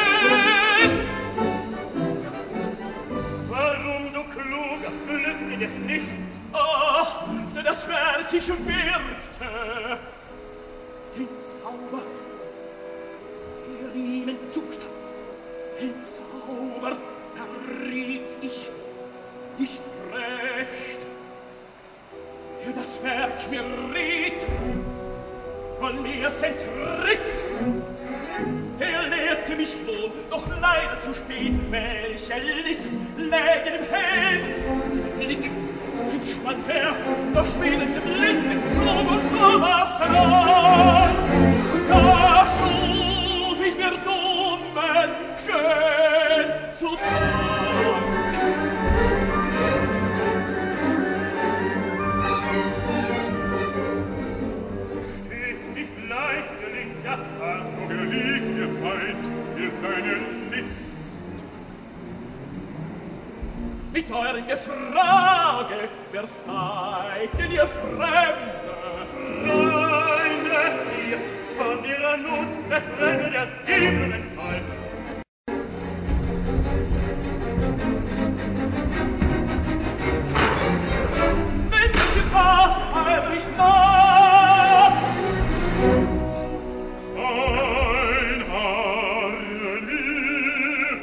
C: Warum, du kluger, glückt dir das nicht? Ach, denn das Werk ich wirkte, in Zauber Zauber, ihr ihn entzuckst, ein Zauber, erriet ich nicht recht. Ja, das Werk mir riet, von mir's entriss, der lehrte mich wohl, doch leider zu spät, welche List läge dem Held. Blick entschwand er, doch spielende Blinden, schlug und schlug was an. Und da schuf ich mir dummen, schön zu Dank.
A: Steht nicht leichter in der Fahrt, wo er liegt, ihr Feind, hilft einen List.
C: Mit euren Gefrage, wer seid denn ihr Fremde?
A: Freunde, ihr von ihrer Not befremdet ergebenen Fall.
C: Wenn ich war, aber ich not,
A: Ein Haare mir,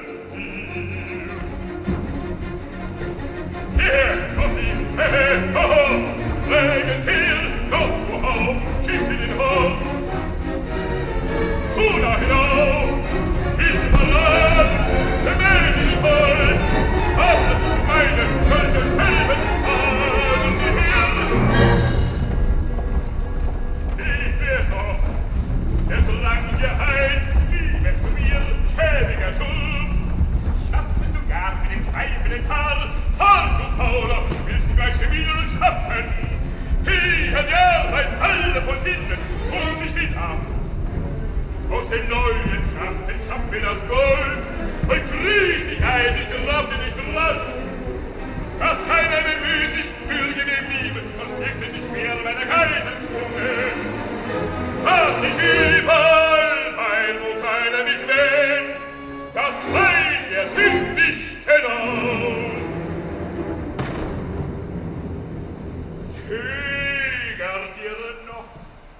A: Her, kommt ihn, he, he, ho, ho, leg es her, Kopf so auf, schicht in den Hof. Tu da hinauf, ist verloren, vermählt ihn voll, alles meine, solche Schelben, alles hierher. Ich wär's auch, der so lang geheilt, liebe zu mir, schäbiger Schulf. Schwatzest du gar mit dem schweifenden Karl, Fahr, du Fauler, willst du gleich wieder schaffen? Hier, der seid alle von hinten, und ich nicht ab. Aus den neuen Schachten schafft mir das Gold, und riesig eisig glaubt ihr nicht rasch. Was keiner bemüht sich, bürge dem Lieben, sonst birgt es sich schwer bei der Geiselschwunge. Was ich überall, weil wo keiner mich wähnt, das weiß er denn nicht genau. Zögert ihr noch?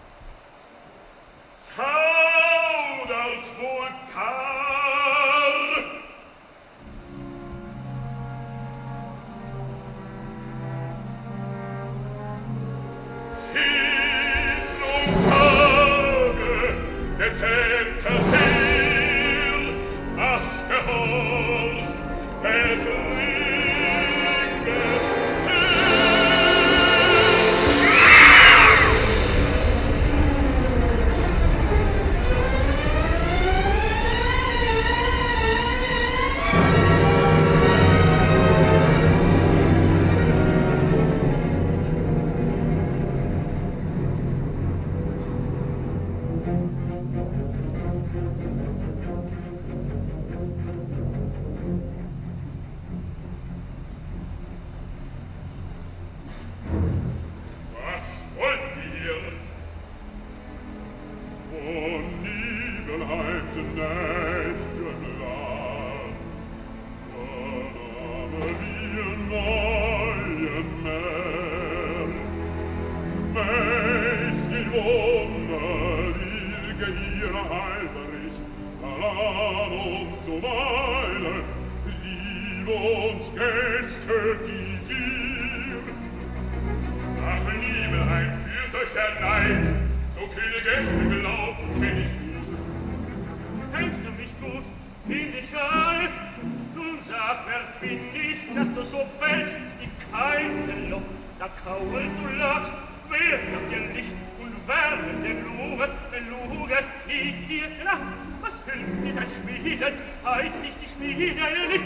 A: Zaudert wohl Karl? Zieht nun Sorge, der Zepter still, ach gehorcht, es riecht es Was wollt ihr? Von Nibelheim zu Nächtenland, dann aber wir neuen Meer. Mächtig Wunder, liege hier Heiberich, daran uns so weile, lieb uns Gäste, die wir. Nach Nibelheim führt euch der Neid, so kühne Gäste gelaubt, kenn ich gut.
C: kennst du mich gut, bin ich alt? Nun sag, wer bin ich, dass du so bellst in keinem Loch, da kaum du lachst, wer nach dir Licht und wärmende Luge, Luge, die hier lacht. Was hilft dir dein Schmieden, heißt dich die Schmiede nicht?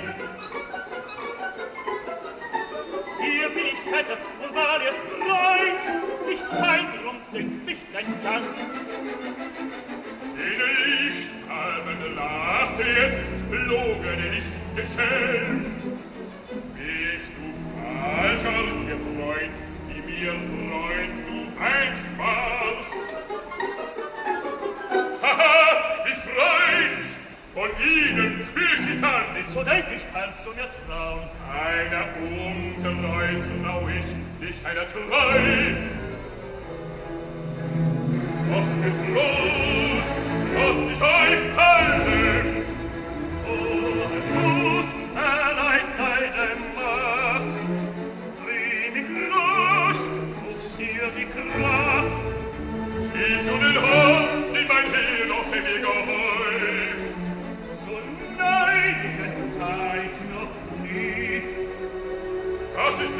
C: Hier bin ich Vetter und war der Freund, nicht Feind, drum denk mich dein Dank.
A: Den Lichthalmen lachte jetzt, Logen ist geschämt. Bist du falscher, ihr Freund, wie mir Freund du einst warst? Haha, mich freut's, von ihnen fürcht ich dann nicht.
C: So denk ich, kannst du mir trauen.
A: Einer untreu trau ich, nicht einer treu. Doch getreu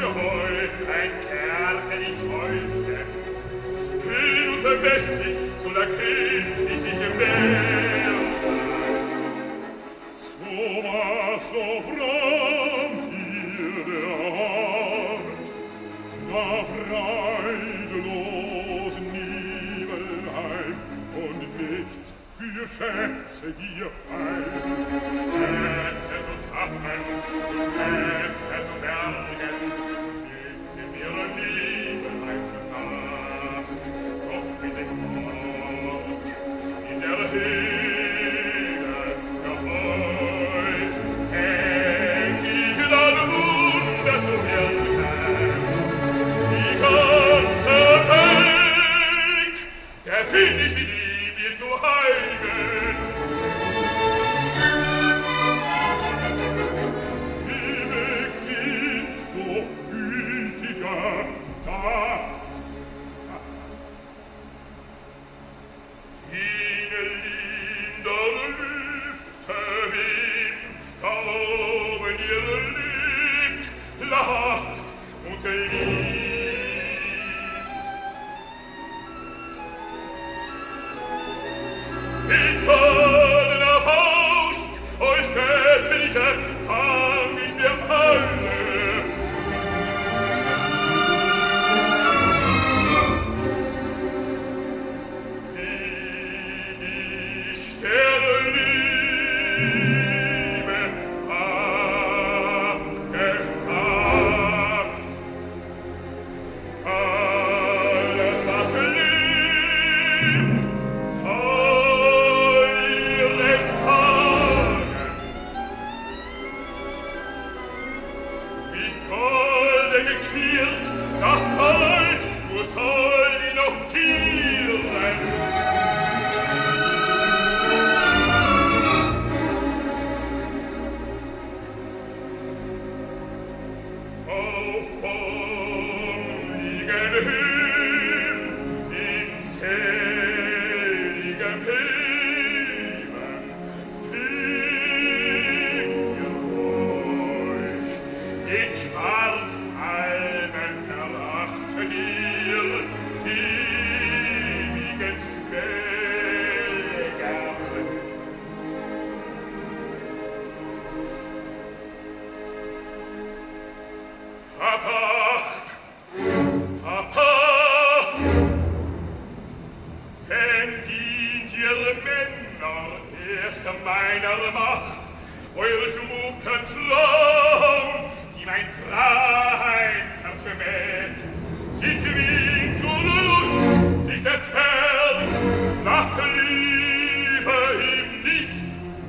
A: große Holt, ein Kerl, der ich wollte. Kühn und vermächtig, so da künftig sich im Meer. So war's doch fromm hier der Hort, da freidelos Nibelheim und nichts für Schätze hier heim. Schätze so schaffen, Schätze so bergen, jetzt in ihrer Nibelheim zu Nacht, doch mit dem Mord in der Höhle gehäuft, häng ich in alle Wunder zu Herrlichkeit. Die ganze Welt, der find ich mit ihm ist so heilig. Wie beginnst du, gütiger Tatz? Jene linder Lüfte weht, da oben ihr lebt, lacht und liebt. Mit goldener Faust, euch göttliche, fang ich mir alle. Wie ich der Liebe hab gesagt, alles was lebt, soll ihr sagen. Mit Golde gekiert, nach Gold, wo soll die noch kieren? Auf vorliegen Höhen, in seligem Heben, fliegt ihr euch, den Schwarzalben verachtet ihr, ewigen Schwelger. Habt Acht! Habt Acht! Denn dient ihr Männer erst an meiner Macht, eure schmucken Frauen, die mein Freiheit verschmäht. Sie zwingt zur Lust, sich entfernt, nach Liebe ihm nicht.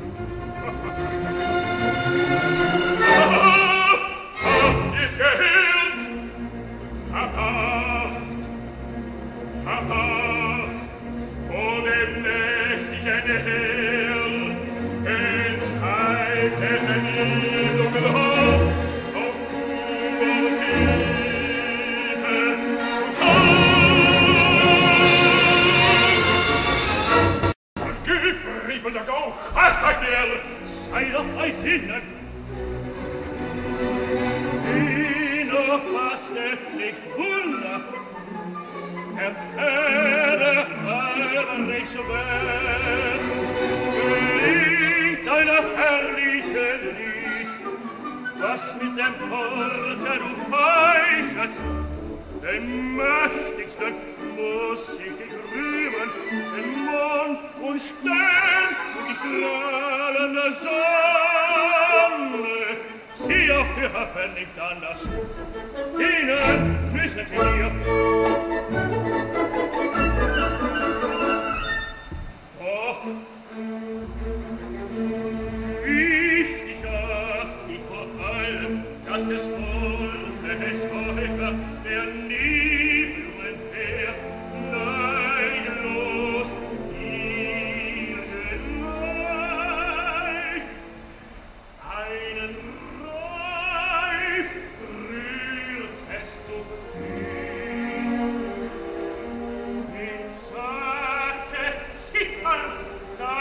A: Habt ihr's gehört? Habt Acht! Habt Acht! Vor dem nächtlichen Heer entsteigt es in Niedungen Hof, auf Ubertiefe und Hof! Gift, riefelnder Gauch! Was sagt ihr?
C: Sei doch bei Sinnen! Ino fastet nicht Wunder, erfähre euren Reich so wert, gelingt deiner herrliche Licht, was mit dem Porter du heischet, den Mächtigsten muss ich dich rühmen, den Mond und Stern und die strahlende Sonne. Sie auch dürfen nicht anders, denen müssen sie dir. Doch wichtig acht ich vor allem, dass des Volkes Häufer der Nibelungen her neidlos dir geneigt. Einen Reif rührtest du hin, mit sachte Zittern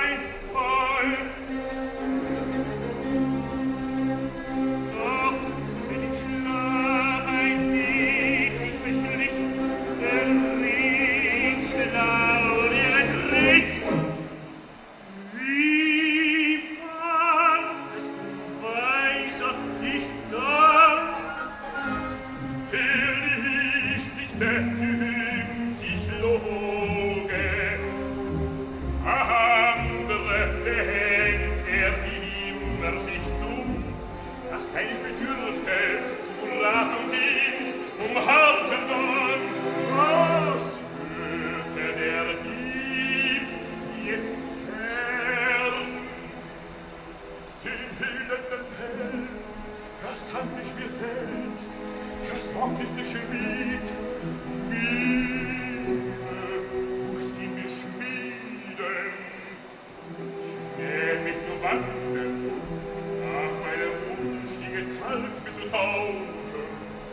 A: verstanden, nach meinem Wunsch die Gestalt mir zu tauschen.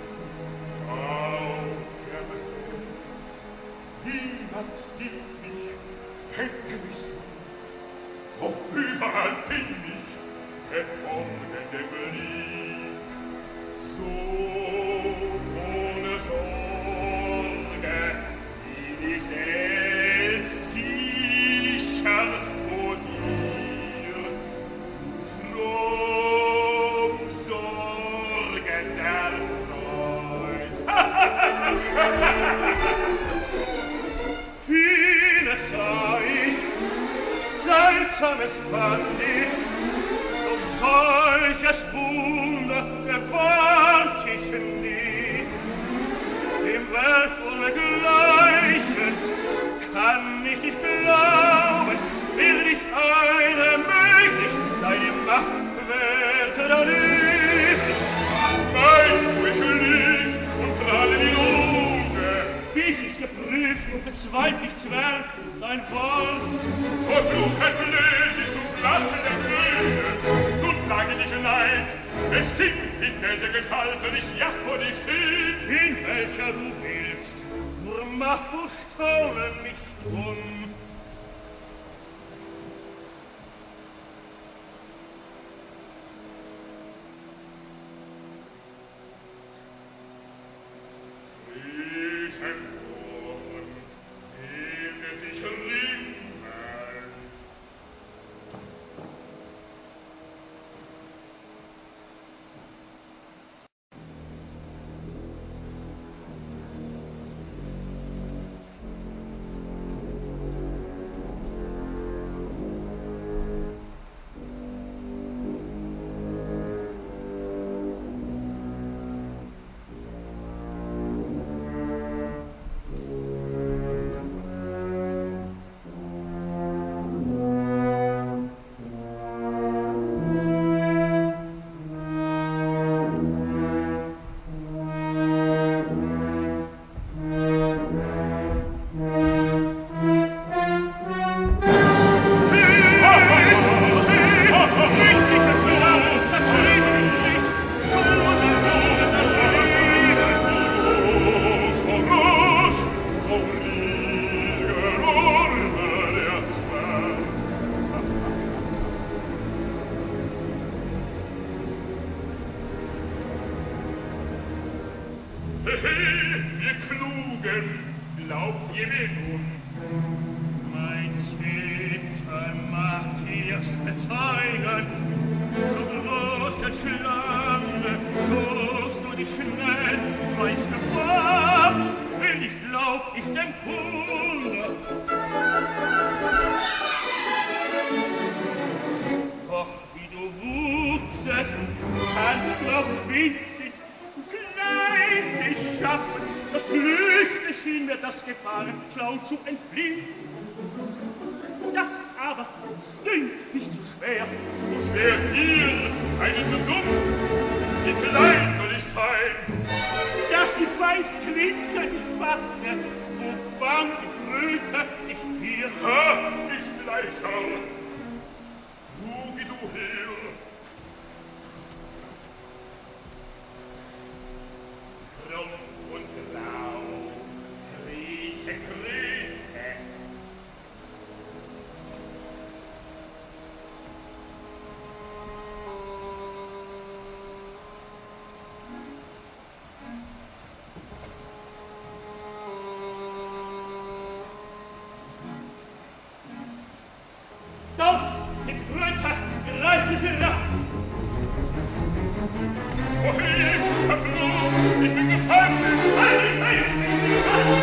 A: Traurige Welt, niemand sieht mich, fände mich so, doch überall bin ich, gekommen der Blick, so ohne Sorge, bin ich selbst sicher vor dir, fromm Sorge der Freud. Vieles sah ich, Seltsames fand ich, doch solches Wunder erwart ich nie. Dem Welt ohne Gleichen kann ich nicht glauben, will ich eine möglich, deine Macht bewährte da nicht. Meinst du, ich lieg und prahle die Lunge? Wie sie's geprüft, bezweifle ich zwerg dein Wort. Vor Klugheit löse ich zum Platze der Grüne. Nun plage dich Neid, bestimmt in welcher Gestalt soll ich ja vor dich stehen. In welcher du willst, nur mach vor Staunen mich stumm. Riesenborn, dem der sich rimmelt. Ihr Klugen, glaubt ihr mir nun? Mein Zwitter macht ihr's bezeugen, so große Schlange, schubst du dich schnell, weiß gefragt, will ich glaub ich den Wunder. Doch wie du wuchsest, kannst noch winzig klein dich schaffen, das Glückste schien mir das Gefahren schlau zu entfliehen. Das aber dünkt mich zu schwer. Zu schwer dir, einen so dumm? Wie klein soll ich sein? Dass die feist Quinze nicht fasse, wo bang die Kröte sich hier. Ha, ist's leichter. Du, geh du her. Krumm und grau, rieche Kröte. Dort, die Kröte, greife sie rasch. Wohin, verflucht, ich bin gefangen. Halt dich fest, ich bin gefangen.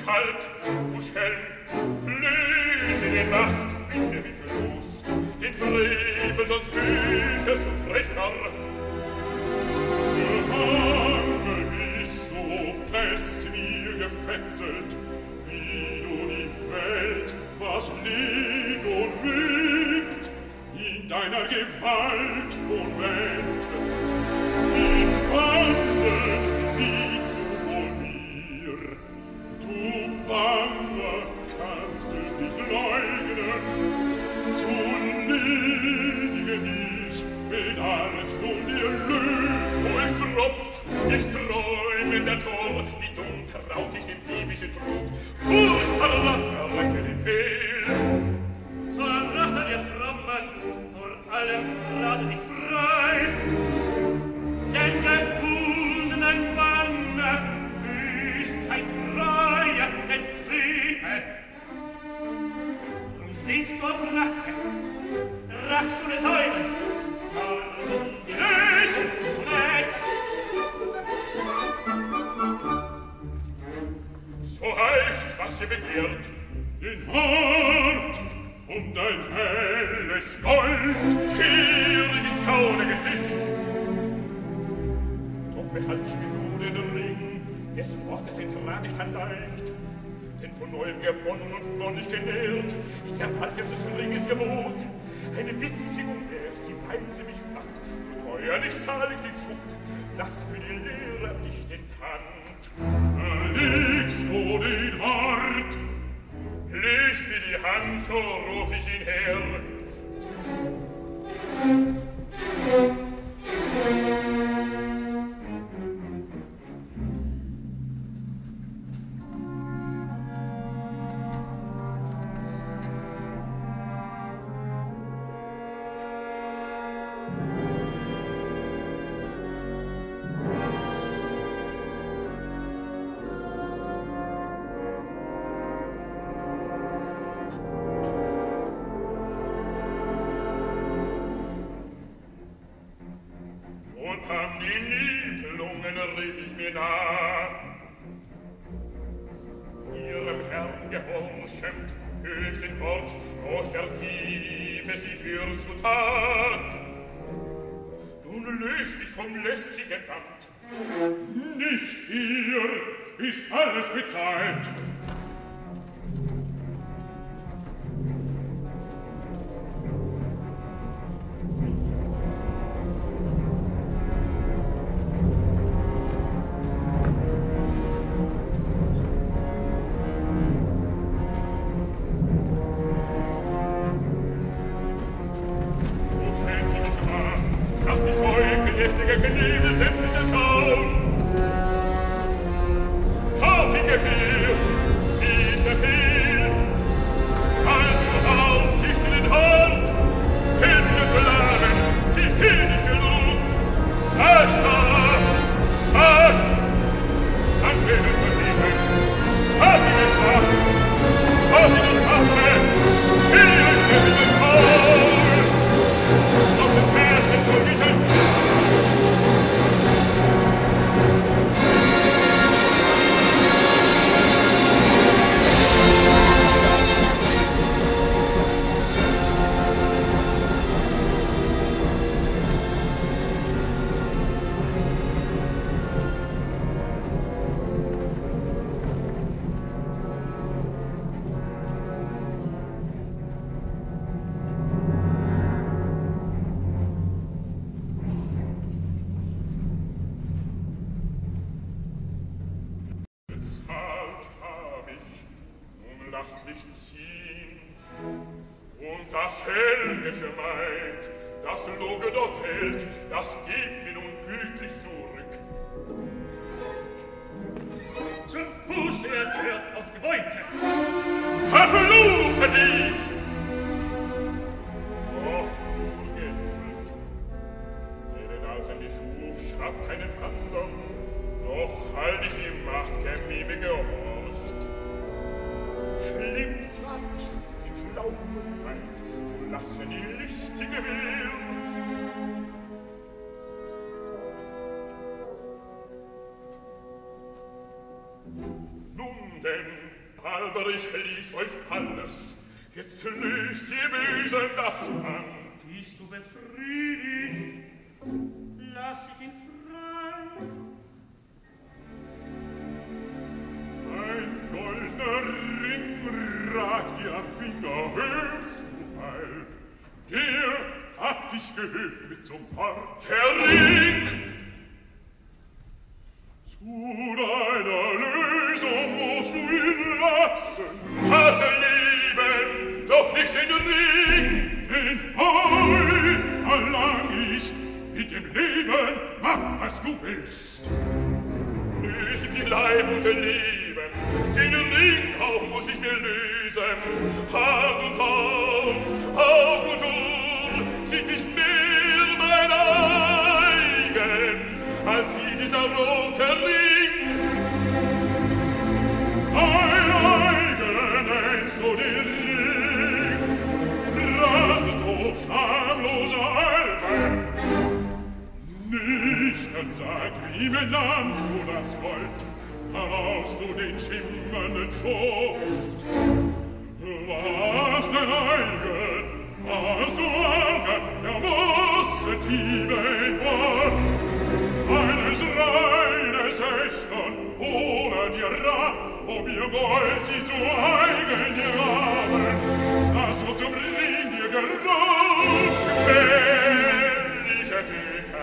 A: Schalk, du Schelm, löse den Mast, binde mich los, den Frevel, sonst büßest du Frecher. Gefangen bist du fest mir gefesselt, wie du die Welt, was liegt und wübt, in deiner Gewalt umwendest. In Banden liegst du vor mir, du Bange kannst es nicht leugnen, zu ledigen dich bedarfst nun dir Lösung. Oh, ich tropf, ich träume in der Tor, wie dumm traut ich dem diebischen Trug, furchtbarer Verrecke den Fehl.
C: So rache dir Frommen, vor allem rate dich frei, denn gebundenen Manne büßt kein Freier den Frevel. Drum sinnst du auf Rache, rasch ohne Säulen, sondern die Lösung zunächst.
A: So heißt, was ihr begehrt, den Hort und ein helles Gold, gieriges Kaudergesicht. Doch behalt ich mir nur den Ring, des Wortes entrat ich dann leicht, denn von neuem gewonnen und wonnig genährt, ist der Halt dieses Ringes Gebot. Eine Witzigung erst, die Weise mich macht, so teuer nicht zahl ich die Zucht, lass für die Lehre nicht den Tand. Da legst du den Hort, legt mir die Hand, so ruf ich ihn her. Nicht hier ist alles bezahlt. Nun denn, aber ich ließ euch alles. Jetzt löst ihr Bösen das Band.
C: Bist du befriedigt? Lass ich ihn frei.
A: Ein goldener Ring ragt dir am Finger, hörst du halb. Der hat dich gehöbt zum Hort. Der Ring! Zu deiner Lösung musst du ihn lassen. Das Leben, doch nicht den Ring. Den Heil verlang ich. Mit dem Leben mach, was du willst. Löse die Leib und Leben. Den Ring auch muss ich mir lösen. Hand und Haupt, Auge und Ohr sind nicht mehr mein eigen, als sie dieser rote Ring. Ein eigen nennst du den Ring. Das ist doch schamlose Albe. Nicht, dann sag, wie benahmst du das Gold, heraus du den schimmernden Schoß. Was dein eigen, hast du Augen, er muss Tiefe in Wort. Eines reines Ächtern, ohne dir Rat, um ihr Gold sie zu eigen dir haben, das wird zum Ring dir gerutscht, kelliche Theke,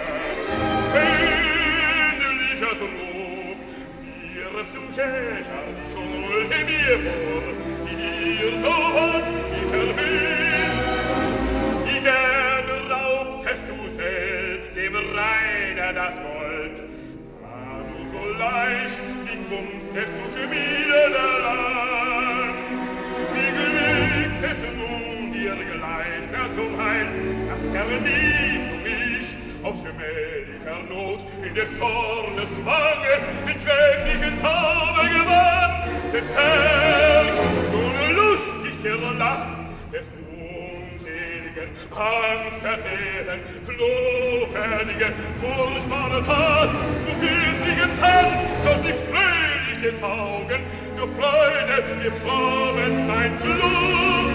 A: ähnlicher Trug, wirfst du Schächer, die schon holte mir vor, die dir so wunderlich erwähnt, die gern raubtest du selbst dem Reiner das Gold, da du so leicht die Kunst des zu schmieden erlangt. Wie gelingt es nun dir Gleister zum Heil, dass der Lieb mich aus schmählicher Not in des Zornes Fange mit schrecklichen Zauber gewann, des Herrn ohne lustig ihre Lacht, des unseligen Angstversehrten flohfertige, furchtbare Tat, zu fürstlichen Tand soll sich fröhlich dir taugen, zur Freude dir fromen mein Fluch.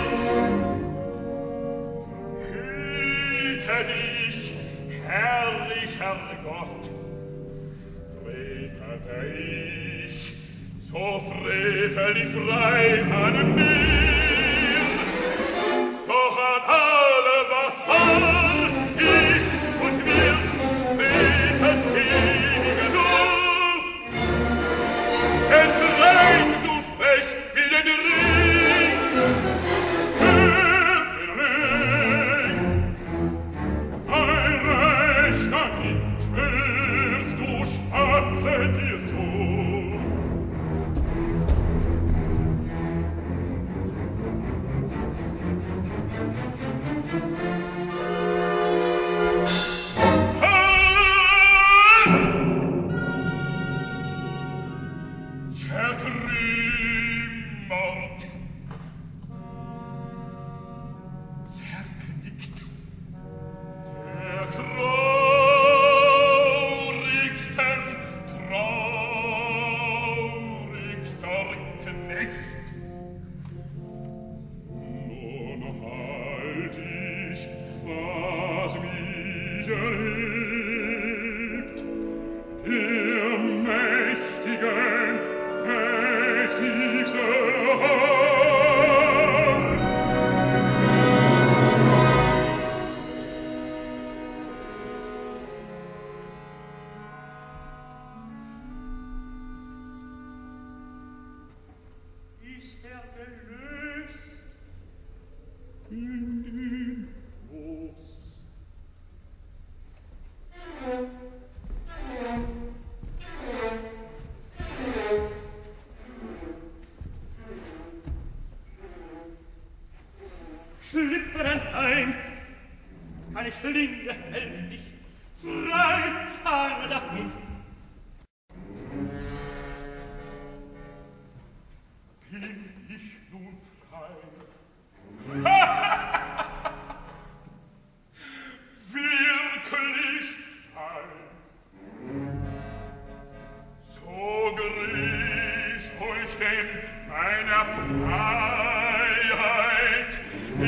A: Hüte dich, herrlicher Gott, frevelte ich, so frevelig frei an mir, doch an allem, was war, ist und wird, frevelst ewiger du. Entreißest du frech wie den Ring, hör den Ring, ein Recht an ihn schwörst du, spatze dir zu.
C: Schlüpferen ein, keine Schlinge hält dich, frei fahre dahin.
A: Bin ich nun frei? Wirklich frei? So grüßt euch denn meiner Freiheit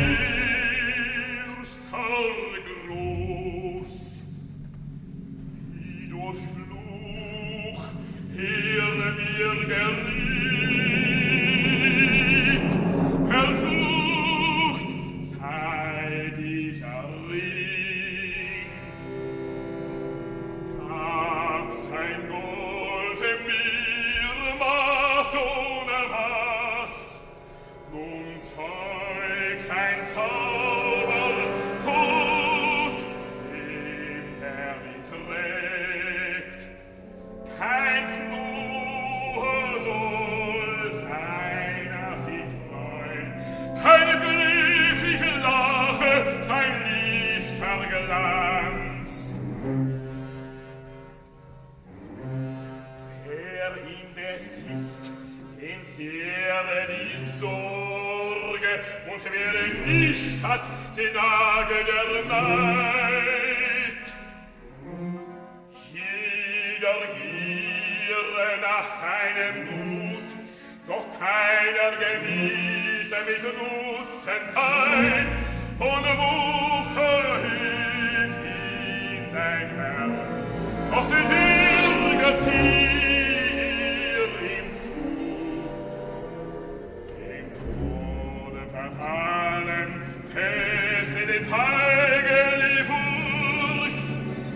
A: erster Gruß. Wie durch Fluch er mir geriet, verflucht sei dieser Ring. Gab sein Gold mir Macht ohne Maß, nun zeug sein Zauber Tod, dem der ihn trägt. Kein Fluch soll seiner sich freuen, keine glückliche Lache sein lichter Glanz. Wer ihn besitzt, den sehre die Sorge, und wer ihn nicht hat, den Nagel der Neid. Jeder giere nach seinem Mut, doch keiner genieße mit Nutzen sein, und Wuche hüt ihn sein Herr, doch die Dirge zieh ihm zu. Dem Tode verfallen, fest in den Feigen die Furcht,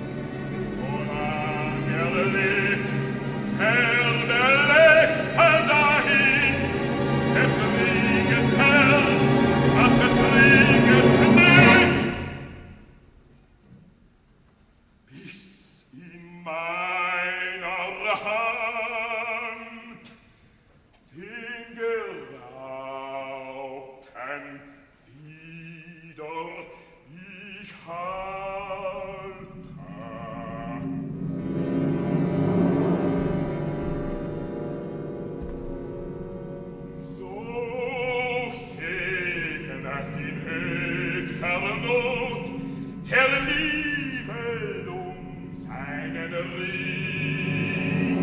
A: woran er lebt, Herr der Lechzer dahin, des Ringes Herr, hat des Ringes Knecht, bis in meiner Hand den Geraubten wieder ich halte. So segnet in höchster Not der Nibelung seinen Ring.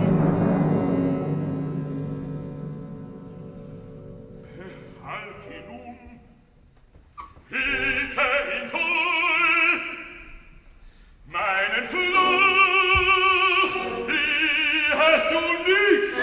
A: Behalt ihn nun, hüte ihn voll, meinen Fluch fliehest du nicht.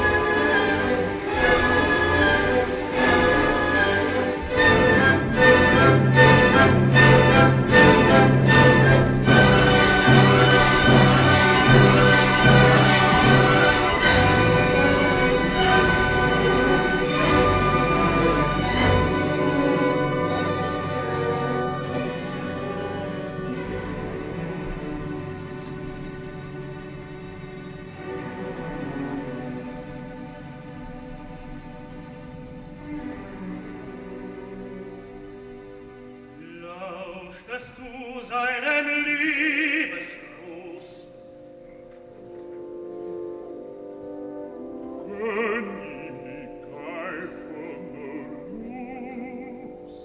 A: Lauschtest du seinem Liebesgruß? Gönn ihm die greifende Lust.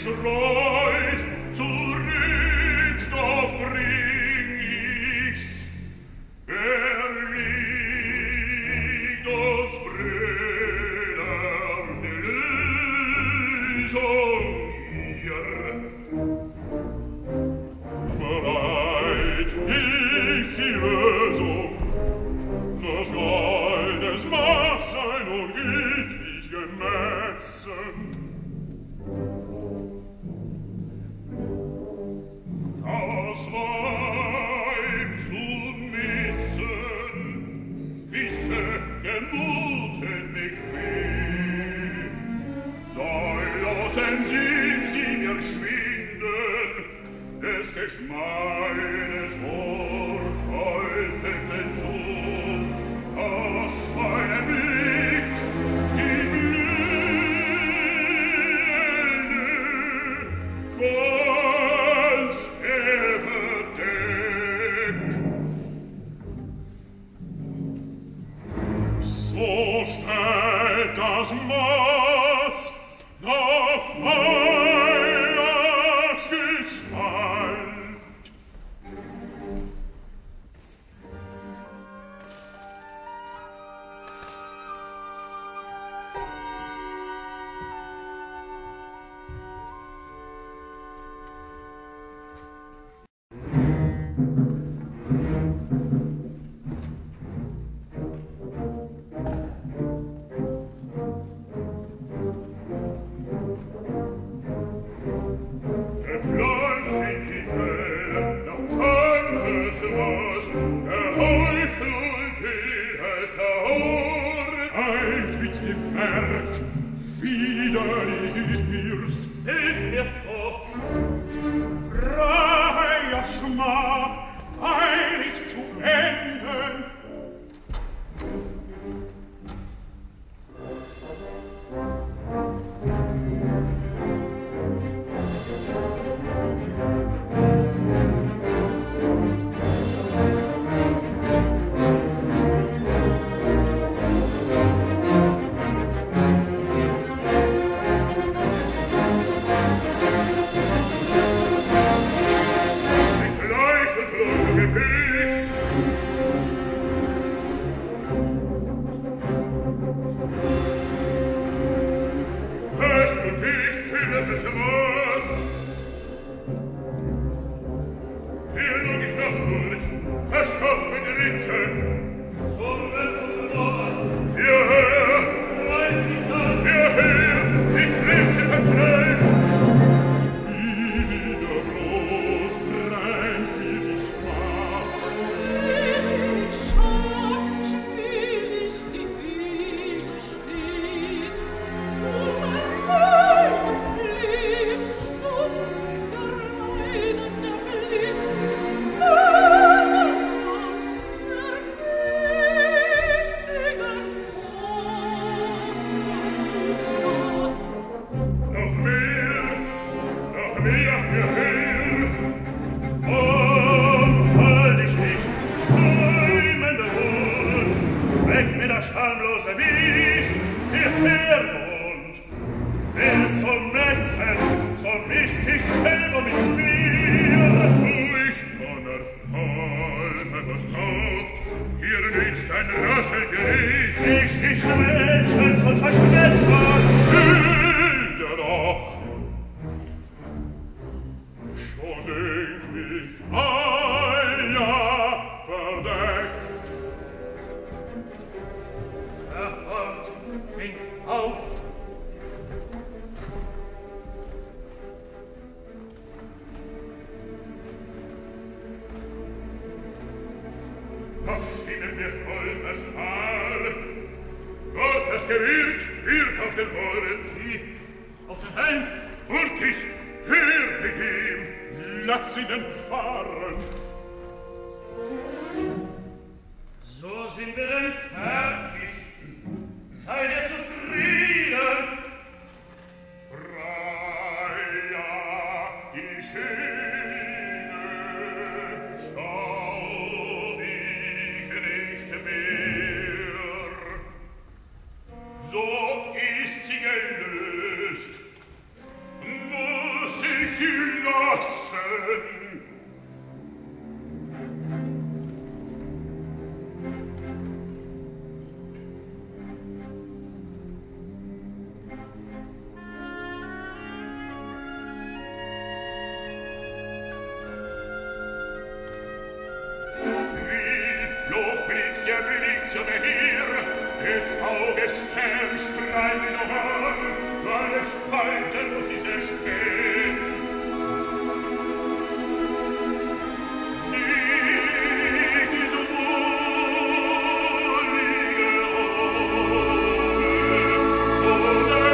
D: Reut, zurück doch bring ich's. Er liegt uns Brüder die Lösung hier. Bereit ich die Lösung, das Gold, es mag sein und gütlich gemessen. Das Weib zu missen, wisse gemuten mich weh. Sei losen sind sie mir schwinden, des Geschmeines Wort häufet den Sohn, aus seinem Blick die blühende Glanz verdeckt. So stellt das Maß nach Feuers Gestalt. So ist sie gelöst. Nur
A: Bildschirme hier, des Auges Stern strahlt noch an, alle Spalten muss sie zerstehen. Sieh diese wohlige Augen, ohne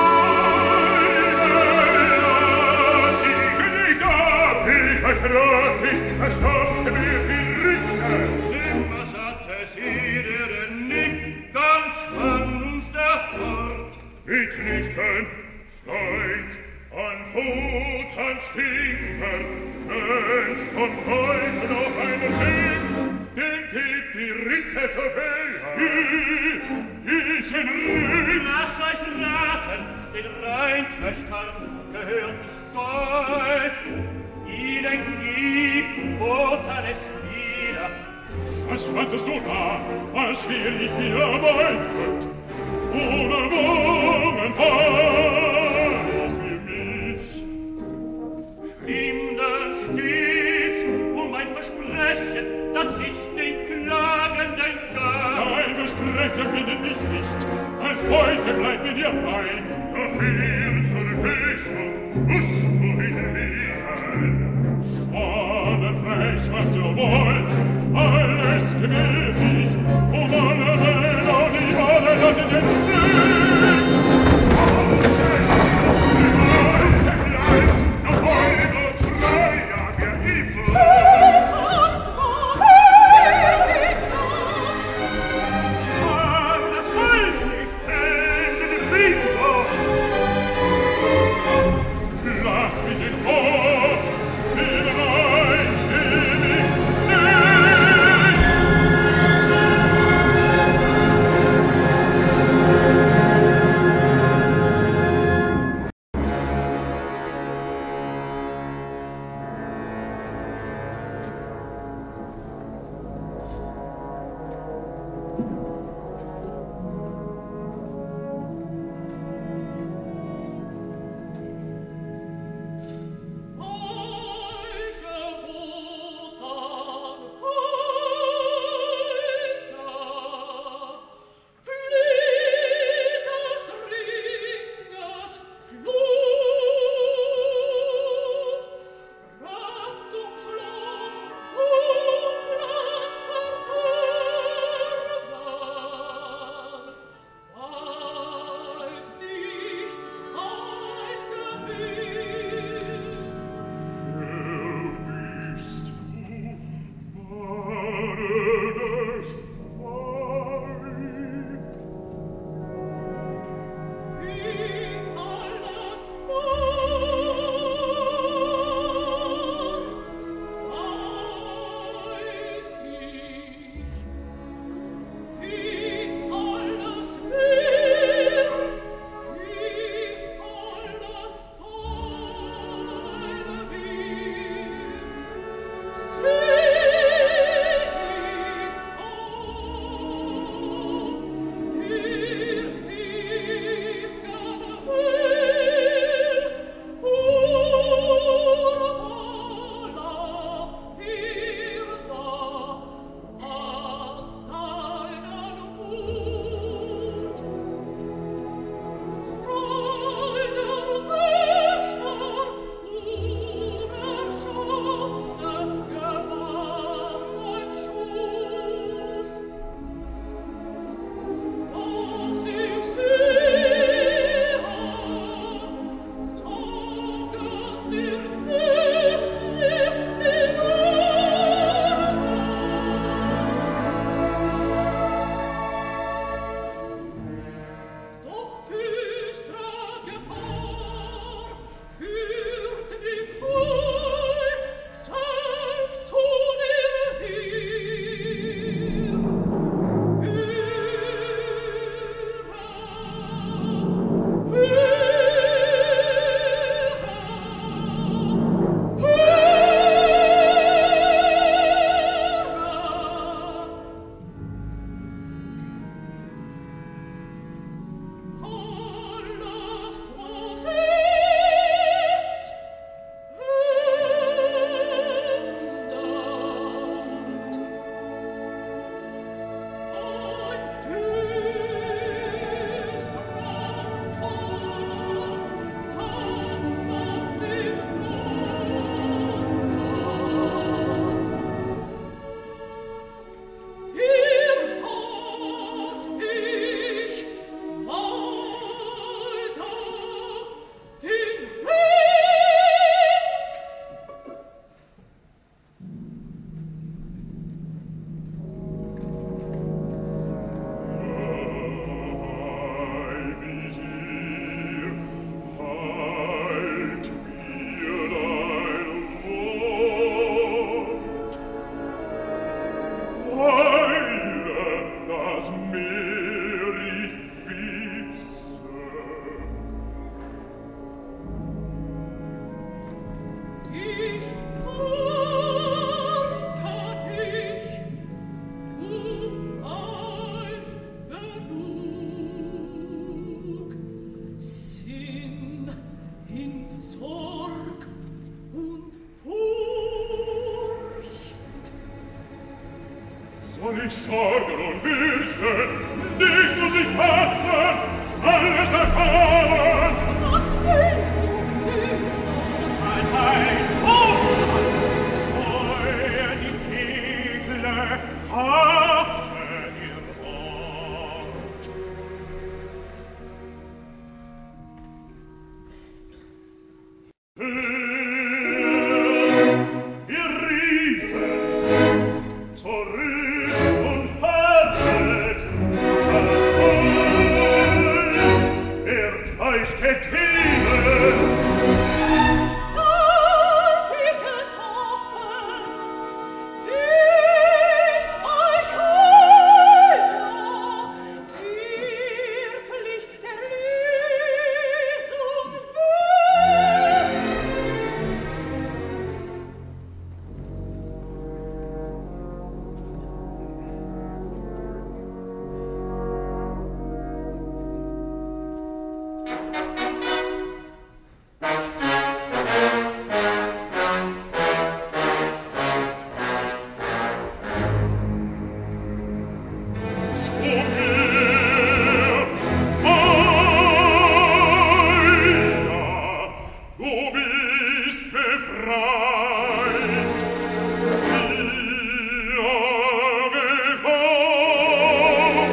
A: Freude, sie sind nicht ab, ich ertrag dich, verstopfte mir die Ritze.
C: Nimmer satte sie dir denn nicht ganz von uns der Ort.
A: Ich nicht ein Freund an Fut, ans Finger, wenn's von heute noch ein Ring, dem gibt die Ritze zur Welt. Ich in Ring.
C: Lass euch raten, den Rheintöchtern gehört das Gold. Ihnen gibt Wotan es wieder.
A: Was schwatzest du da, als will ich mir mein Gott? Ohne Wogen falls für mich.
C: Schlimmern stets um ein Versprechen, dass ich den Klagenden gab.
A: Dein Versprechen bindet mich nicht, als heute bleibt mir dir bei. Doch hier zur Höchstung musst du hinlegen. Fahne frech, was ihr wollt, alles gewählt ich, um alle Männer, die alle das in den Weg. Die Leute bleibt, noch heut und freier, der Himmel.
C: Schlag das Gold nicht, denn den Ring auf.
A: Lass mich in Ruhe, liebe Leid, ewig nicht.
B: Wie alles wird, wie alles soll.
A: ich sorgen und fürchten, dich muss ich fassen, alles erfahren.
B: Was willst du mir?
C: Ein Heil, oh, scheue die Ekle, hafte ihr Ort. Ihr Riesen, zurück und harret, als Gold, ehrt euch Kekine.
B: Darf ich es hoffen, dient euch heuer wirklich der Lesung wert?
A: Du bist befreit, wir gekommen,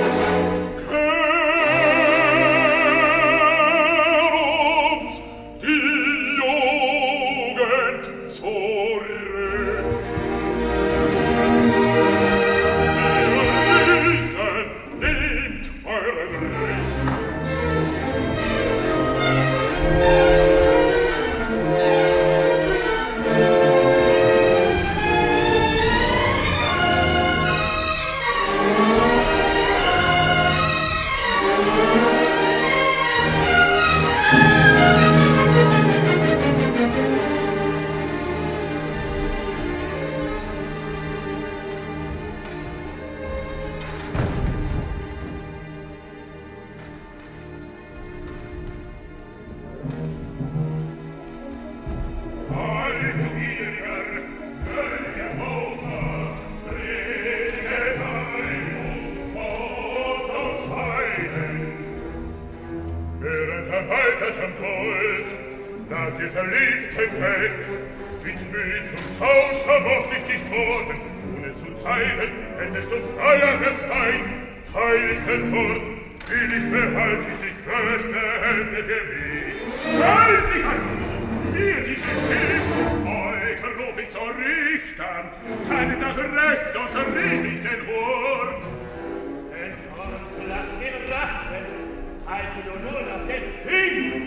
A: kehr uns die Jugend zurück. Ihr Riesen, nehmt euren Ring. Nach dir verliebten Bett, mit Mühe zum Haus vermocht ich dich torben, ohne zu teilen, hättest du freier befreit. Heiligsten Hort, will ich behalte ich die größte Hälfte für mich. Halt dich an, mir dich geschieht, euch ruf ich zu Richtern, teilen das Recht und verricht den Hort.
C: Den Hort lass den Rachen, halte du nur auf den Ring.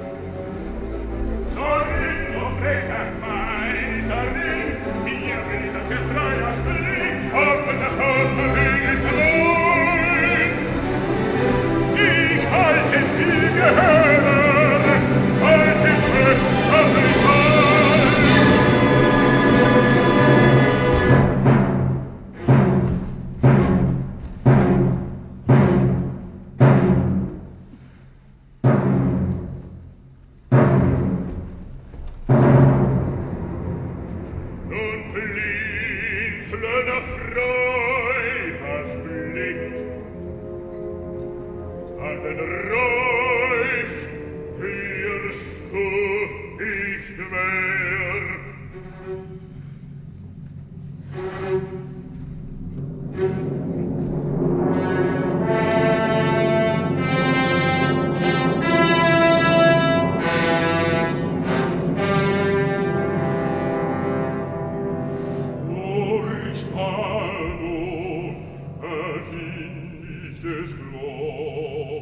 A: Sorry, so frecher mein, sorry, mir will das jetzt freier Spring, hab mit der Faust, der Ring ist allein. Ich halte die Gehöre, halt ihn fest, dass ich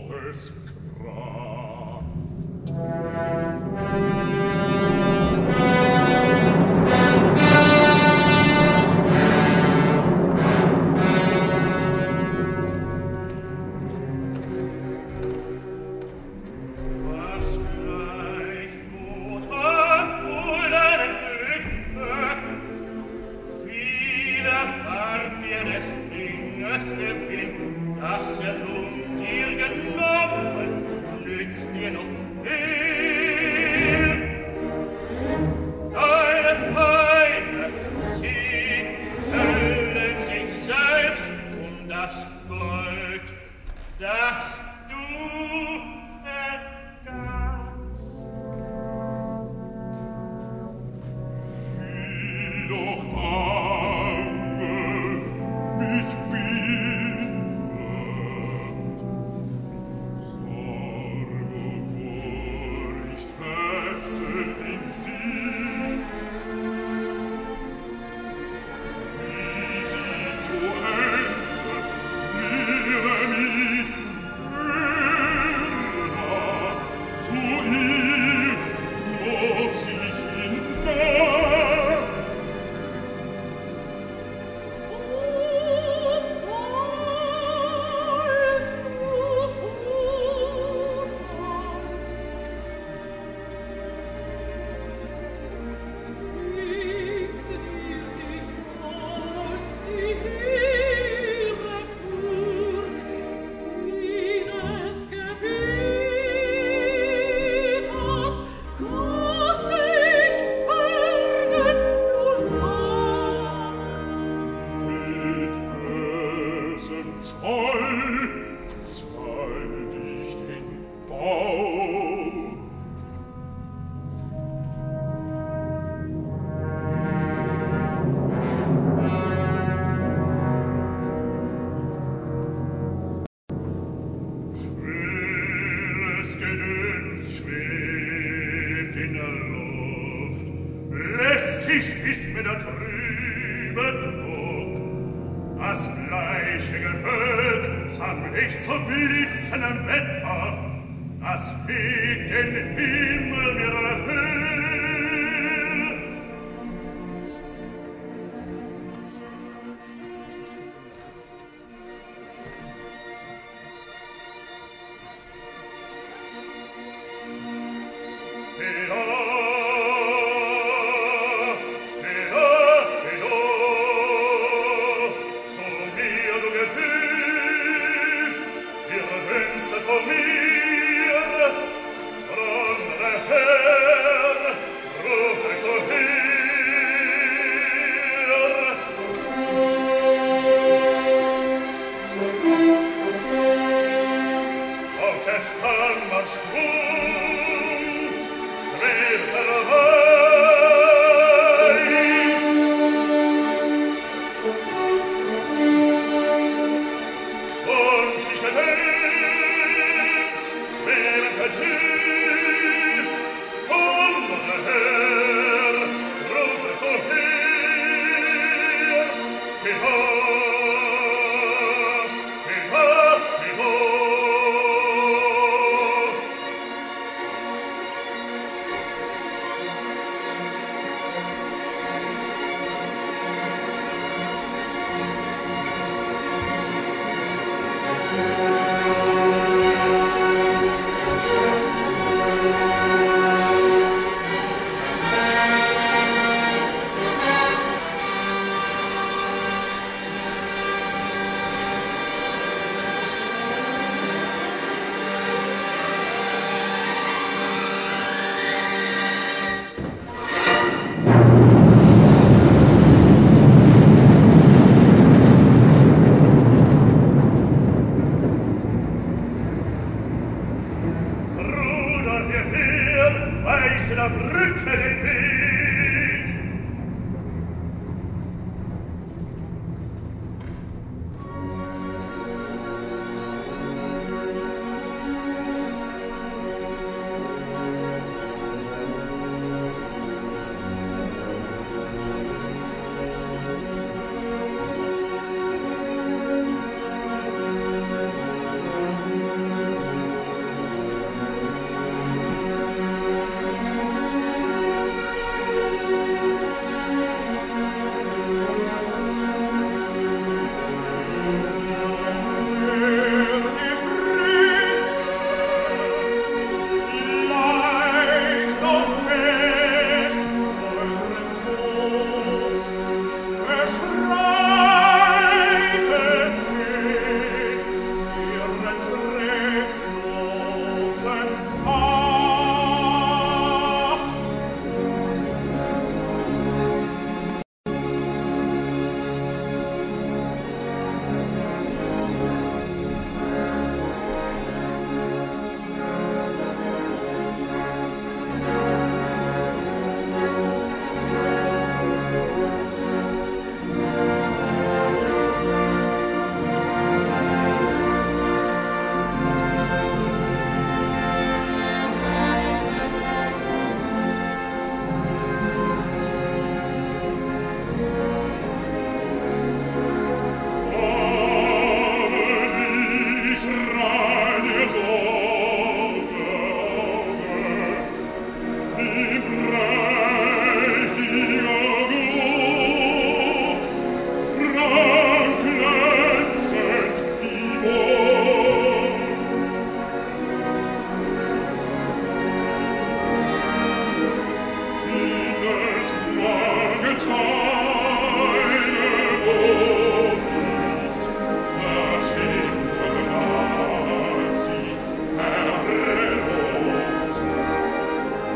B: Thank you.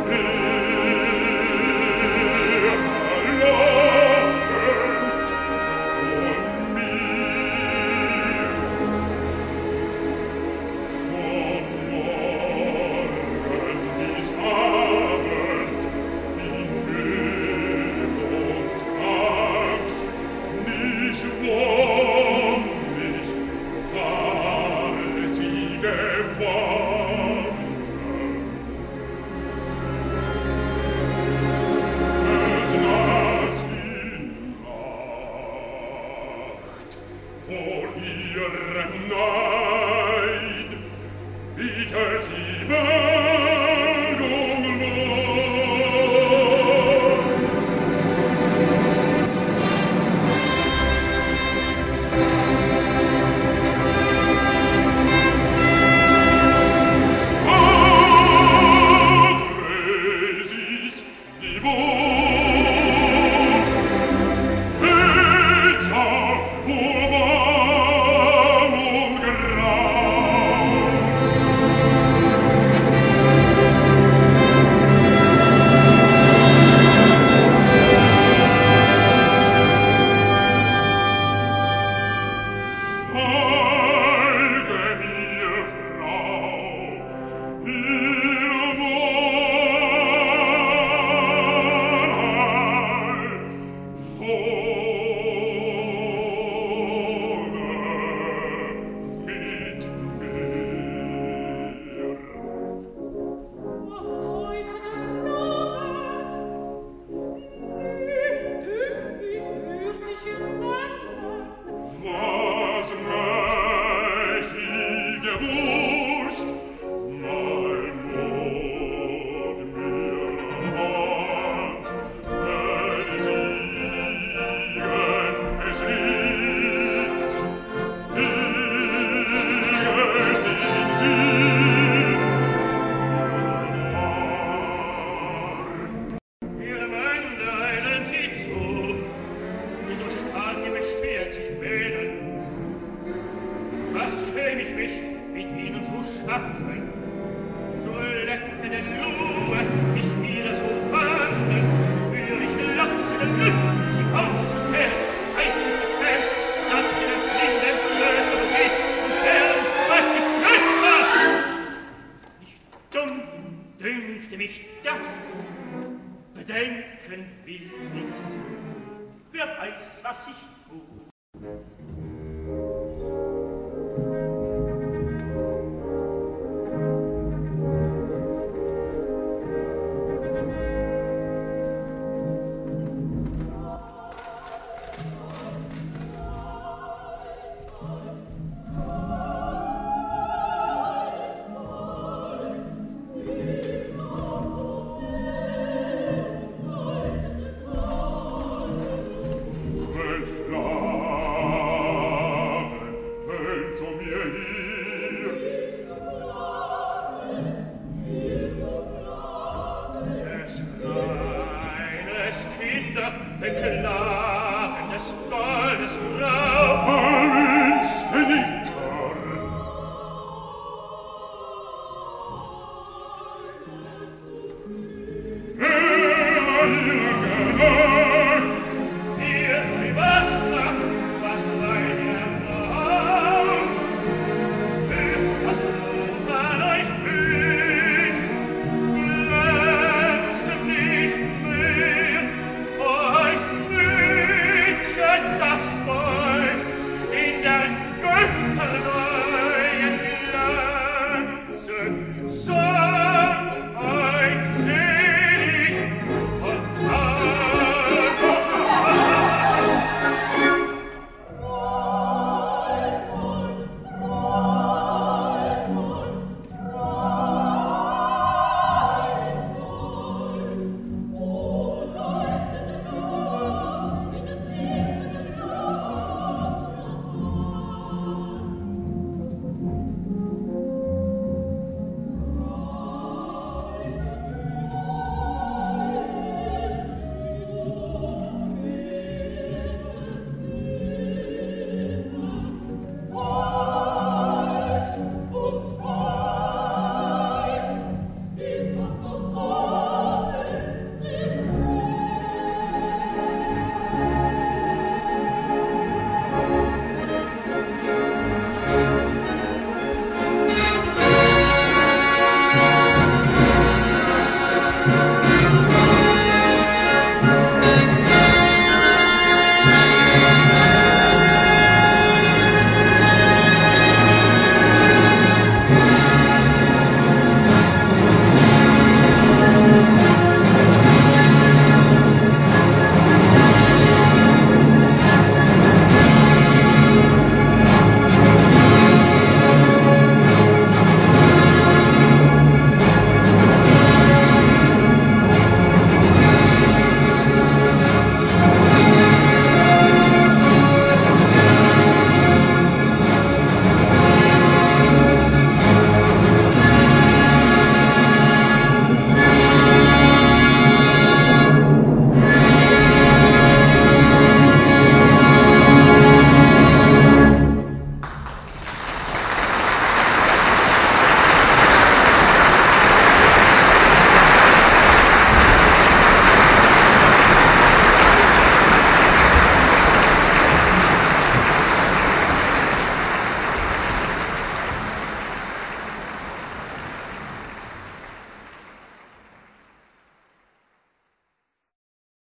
C: Kinder, denn